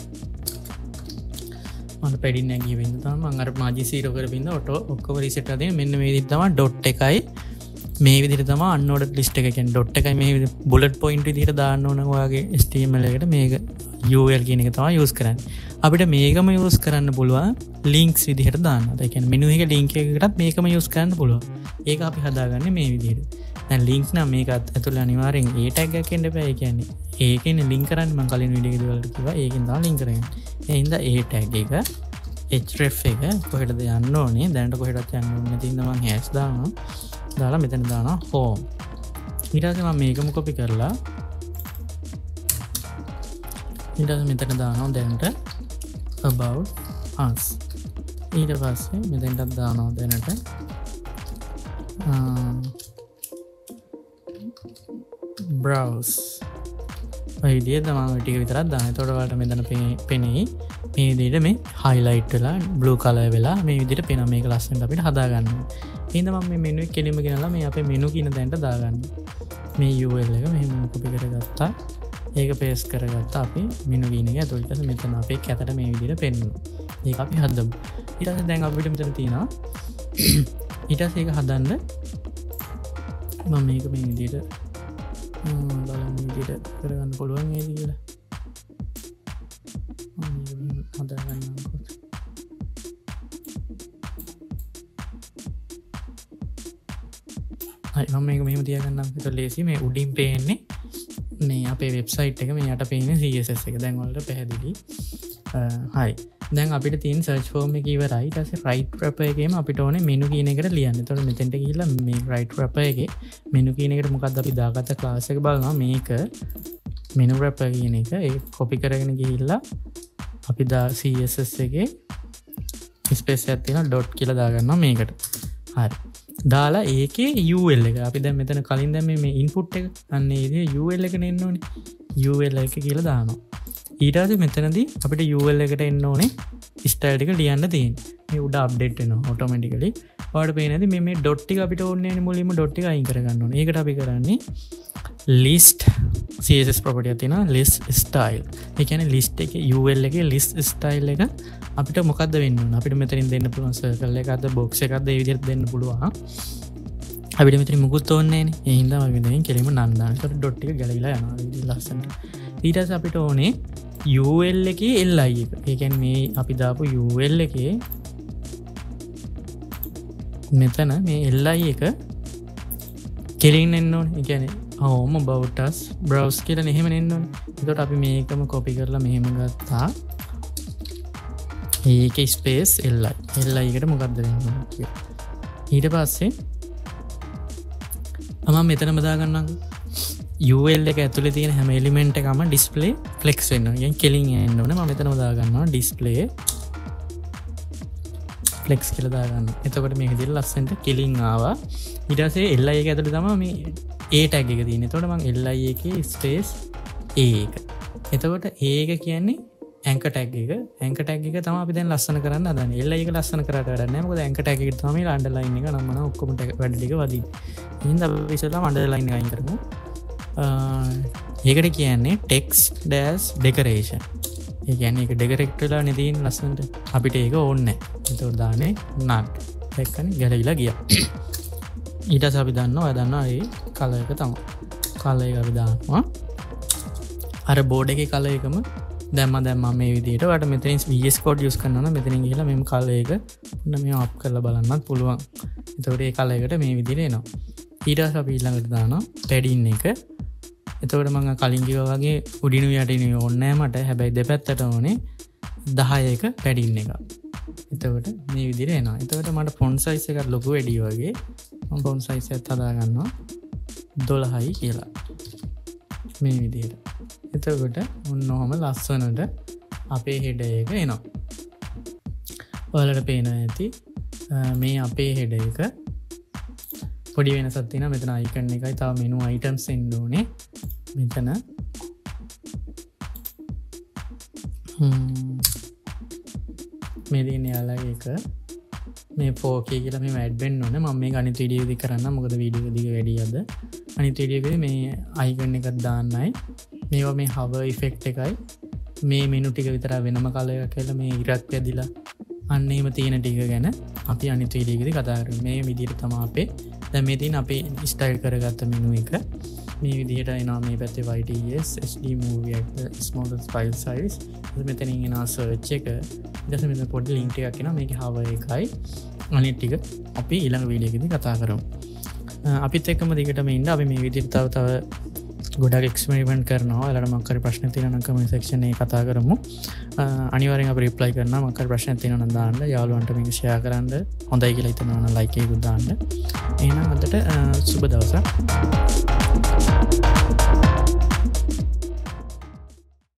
මම පැඩින් නැගී වෙන්න තමයි මම අර මාජි සීරෝ කරපින්ද ඔටෝ ඔක්කොම රීසෙට් කරලා තියෙන මෙන්න මේ විදිහට තමයි ඩොට් එකයි මේ විදිහට තමයි අන්ෝඩර් ලිස්ට් එක කියන්නේ ඩොට් එකයි මේ විදිහට බුලට් පොයින්ට් විදිහට දාන්න ඕන ඔයාගේ H T M L එකට මේක U L කියන එක තමයි යූස් කරන්නේ. අපිට මේකම යූස් කරන්න පුළුවන් ලින්ක්ස් විදිහට දාන්න. ඒ කියන්නේ මෙනු එකේ ලින්ක් එකකටත් මේකම යූස් කරන්න පුළුවන්. ඒක අපි හදාගන්නේ මේ විදිහට. දැන් ලින්ක් නම් මේකත් ඇතුළේ අනිවාර්යෙන් A tag එකක් එන්න බෑ. ඒ කියන්නේ ඒකෙන් ලින්ක් කරන්නේ මම කලින් වීඩියෝ එකේ වලට කිව්වා ඒකෙන් තමයි ලින්ක් කරන්නේ. ඒ හින්දා A tag එක href එක කොහෙටද යන්න ඕනේ දැනට කොහෙටත් යන්න ඕනේ නැති හින්දා මම hash දානවා. දාලා මෙතන දානවා home. ඊට පස්සේ මම මේකම copy කරලා ඊට පස්සේ මෙතන දානවා දැනට about us. ඊට පස්සේ මෙතනට දානවා දැනට browse. ඔය විදිහට තමයි ටික විතරක් දාන්න. එතකොට ඔයාලට මෙතන පෙනෙයි මේ විදිහට මේ highlight වෙලා blue color වෙලා මේ විදිහට පේනවා. මේක ලස්සනට අපිට හදා ගන්න. එහෙනම් මම මේ menu එක කෙලින්ම ගෙනලා මේ අපේ menu කියන තැනට දාගන්න. මේ U L එක මෙහෙම copy කරගත්තා. ඒක paste කරගත්තා අපි menu කියන එක ඇතුළට. ඊට පස්සේ මෙතන අපේ කැතට මේ විදිහට පෙන්වනවා. ඒක අපි හදමු. ඊට පස්සේ දැන් අපිට මෙතන තියෙනවා ඊට පස්සේ ඒක හදන්න මම මේක මේ විදිහට බලන්න විදිහට කරගන්න පුළුවන් නේද කියලා. මම මේක හදාගන්නවා. හරි මම මේක මෙහෙම තියාගන්නම්. ඒක ලේසි. මේ උඩින් පේන්නේ මේ අපේ වෙබ්සයිට් එක මේ යට පේන්නේ C S S එක. දැන් වලට පැහැදිලි. හරි. දැන් අපිට තියෙන search form එක ඉවරයි. ඊට පස්සේ right wrapper එකේම අපිට ඕනේ menu කියන එකට ලියන්න. එතකොට මෙතෙන්ට ගිහිල්ලා මේ right wrapper එකේ menu කියන එකට මොකද්ද අපි දාගත්ත class එක බලනවා. මේක menu wrapper කියන එක ඒක copy කරගෙන ගිහිල්ලා අපි දා C S S එකේ space එකක් තියෙනවා dot කියලා දාගන්නවා මේකට. හරි. දාලා ඒකේ U L එක අපි දැන් මෙතන කලින් දැන් මේ input එක අන්න ඒ විදිහේ U L එකනේ එන්න ඕනේ. U L එක කියලා දානවා. ඊට පස්සේ මෙතනදී අපිට U L එකට එන්න ඕනේ ස්ටයිල් ටික ලියන්න තියෙන්නේ. මේ උඩ අප්ඩේට් වෙනවා ඔටෝමැටිකලි. ඔයාලට පේන්නේ නැති මේ මේ ඩොට් ටික අපිට ඕනේ නැහැ මුලින්ම ඩොට් ටික අයින් කරගන්න ඕනේ. ඒකට අපි කරන්නේ list C S S property එකක් තියෙනවා list style. ඒ කියන්නේ list එකේ U L එකේ list style එක අපිට මොකද්ද වෙන්න ඕන? අපිට මෙතනින් දෙන්න පුළුවන් circle එකක්ද box එකක්ද ඒ විදිහට දෙන්න පුළුවන්. අපිට මෙතන මුකුත් ඕනේ නැහැ නේ. ඒ හින්දා අපි මෙතනින් කෙලින්ම නන් දාන්න. ඒකට ඩොට් ටික ගැලවිලා යනවා. ඒ විදිහ ලස්සනට. ඊට පස්සේ අපිට ඕනේ U L එකේ L I එක. ඒ කියන්නේ මේ අපි දාපු U L එකේ මෙතන මේ L I එක කෙලින් එන්න ඕනේ. ඒ කියන්නේ home about us browse කියලා එහෙම එන්න ඕනේ. එතකොට අපි මේකම copy කරලා මෙහෙම ගත්තා. ඒකේ space L I. L I එකට මොකක්ද වෙන්නේ කියලා. ඊට පස්සේ මම මෙතනම දාගන්නම් U L එක ඇතුලේ තියෙන හැම එලිමන්ට් එකම display flex වෙන්න ඕනේ. يعني කෙලින් එන්න ඕනේ. මම මෙතනම දාගන්නවා display flex කියලා දාගන්නවා. එතකොට මේ විදිහට ලස්සනට කෙලින් ආවා. ඊට පස්සේ L I එක ඇතුලේ තමයි මේ A tag එක තියෙන්නේ. එතකොට මම L I එකේ space A එක. එතකොට A එක කියන්නේ anchor tag එක. anchor tag එක තමයි අපි දැන් ලස්සන කරන්න හදන්නේ. L I එක ලස්සන කරාට වැඩක් නැහැ. මොකද anchor tag එකට තමයි underline එක නම් මම ඔක්කොම වැඩ ටික වදින්නේ. එහෙනම් අපි ඉස්සෙල්ලාම underline එක අයින් කරමු. ඒකට කියන්නේ text dash decoration. ඒ කියන්නේ ඒක ඩෙකොරේට් වෙලා නේ තියෙන ලස්සනට. අපිට ඒක ඕනේ නැහැ. ඒතකොට දාන්නේ not. දැක්කනේ ගැලවිලා ගියා. ඊට පස්සේ අපි දන්නවා ඔයා දන්නවා ඒ කලර් එක තමයි. කලර් එක අපි දානවා. අර බෝඩ් එකේ කලර් එකම දැම්ම දැම්ම මේ විදිහට. ඔයාලට මෙතනින් V S Code use කරනවා නම් මෙතනින් ගිහලා මෙම කලර් එක ඔන්න මේව අප් කරලා බලන්නත් පුළුවන්. ඒතකොට ඒ කලර් එකට මේ විදිහට එනවා. ඊට පස්සේ අපි ඊළඟට දානවා padding එක. එතකොට මම කලින් කිව්වා වගේ උඩිනු යටිනු ඕනේ මට. හැබැයි දෙපැත්තට ඕනේ දහයක පැඩින් එක. එතකොට මේ විදිහට එනවා. එතකොට මට ෆොන්ට් සයිස් එකක් ලොකු වැඩි වගේ මම ෆොන්ට් සයිස් එක හදා ගන්නවා දොළහයි කියලා. මේ විදිහට. එතකොට ඔන්නෝම ලස්සනට අපේ හෙඩර් එක එනවා. ඔයාලට පේනවා ඇති මේ අපේ හෙඩර් එක පොඩි වෙනසක් තියෙනවා. මෙතන අයිකන් එකයි තව මෙනු අයිටම්ස් එන්න ඕනේ. මෙතන මේ දින යාලගේ එක මේ ෆෝර් කේ කියලා මේ ඇඩ් වෙන්න ඕනේ. මම මේක අනිත් වීඩියෝ එකේ කරන්න. මොකද වීඩියෝ එක දිග වැඩි අද. අනිත් වීඩියෝ එකේ මේ අයිකන් එකක් දාන්නයි. මේවා මේ hover effect එකයි. මේ මෙනු ටික විතර වෙනම කලර් එකක් කියලා මේ ඉරක් වැදිලා අන්න එහෙම තියෙන ටික ගැන අපි අනිත් වීඩියෝ එකේදී කතා කරමු. මේ විදිහට තමයි අපේ දැන් මේ තියෙන අපේ ස්ටයිල් කරගත්ත මෙනු එක. මේ විදිහට එනවා මේ පැත්තේ Y T S H D movie actor smallest file size. මෙතනින් එනවා search එක. ඊට පස්සේ මෙතන පොඩි link එකක් එනවා. මේකේ hover එකයි අනිත් ටික අපි ඊළඟ වීඩියෝ එකේදී කතා කරමු. අපිත් එක්කම දිගටම ඉන්න. අපි මේ විදිහට තව තව ගොඩක් එක්ස්පෙරිමන්ට් කරනවා. ඔයාලට මොකක් හරි ප්‍රශ්න තියෙනවා නම් කමෙන්ට් සෙක්ෂන් එකේ කතා කරමු. අනිවාර්යෙන් අපි රිප්ලයි කරනවා. මොකක් හරි ප්‍රශ්න තියෙනවා නම් දාන්න. යාළුවන්ට මේක ෂෙයා කරන්න. හොඳයි කියලා හිතනවා නම් ලයික් එකකුත් දාන්න. එහෙනම් අදට සුබ දවසක්.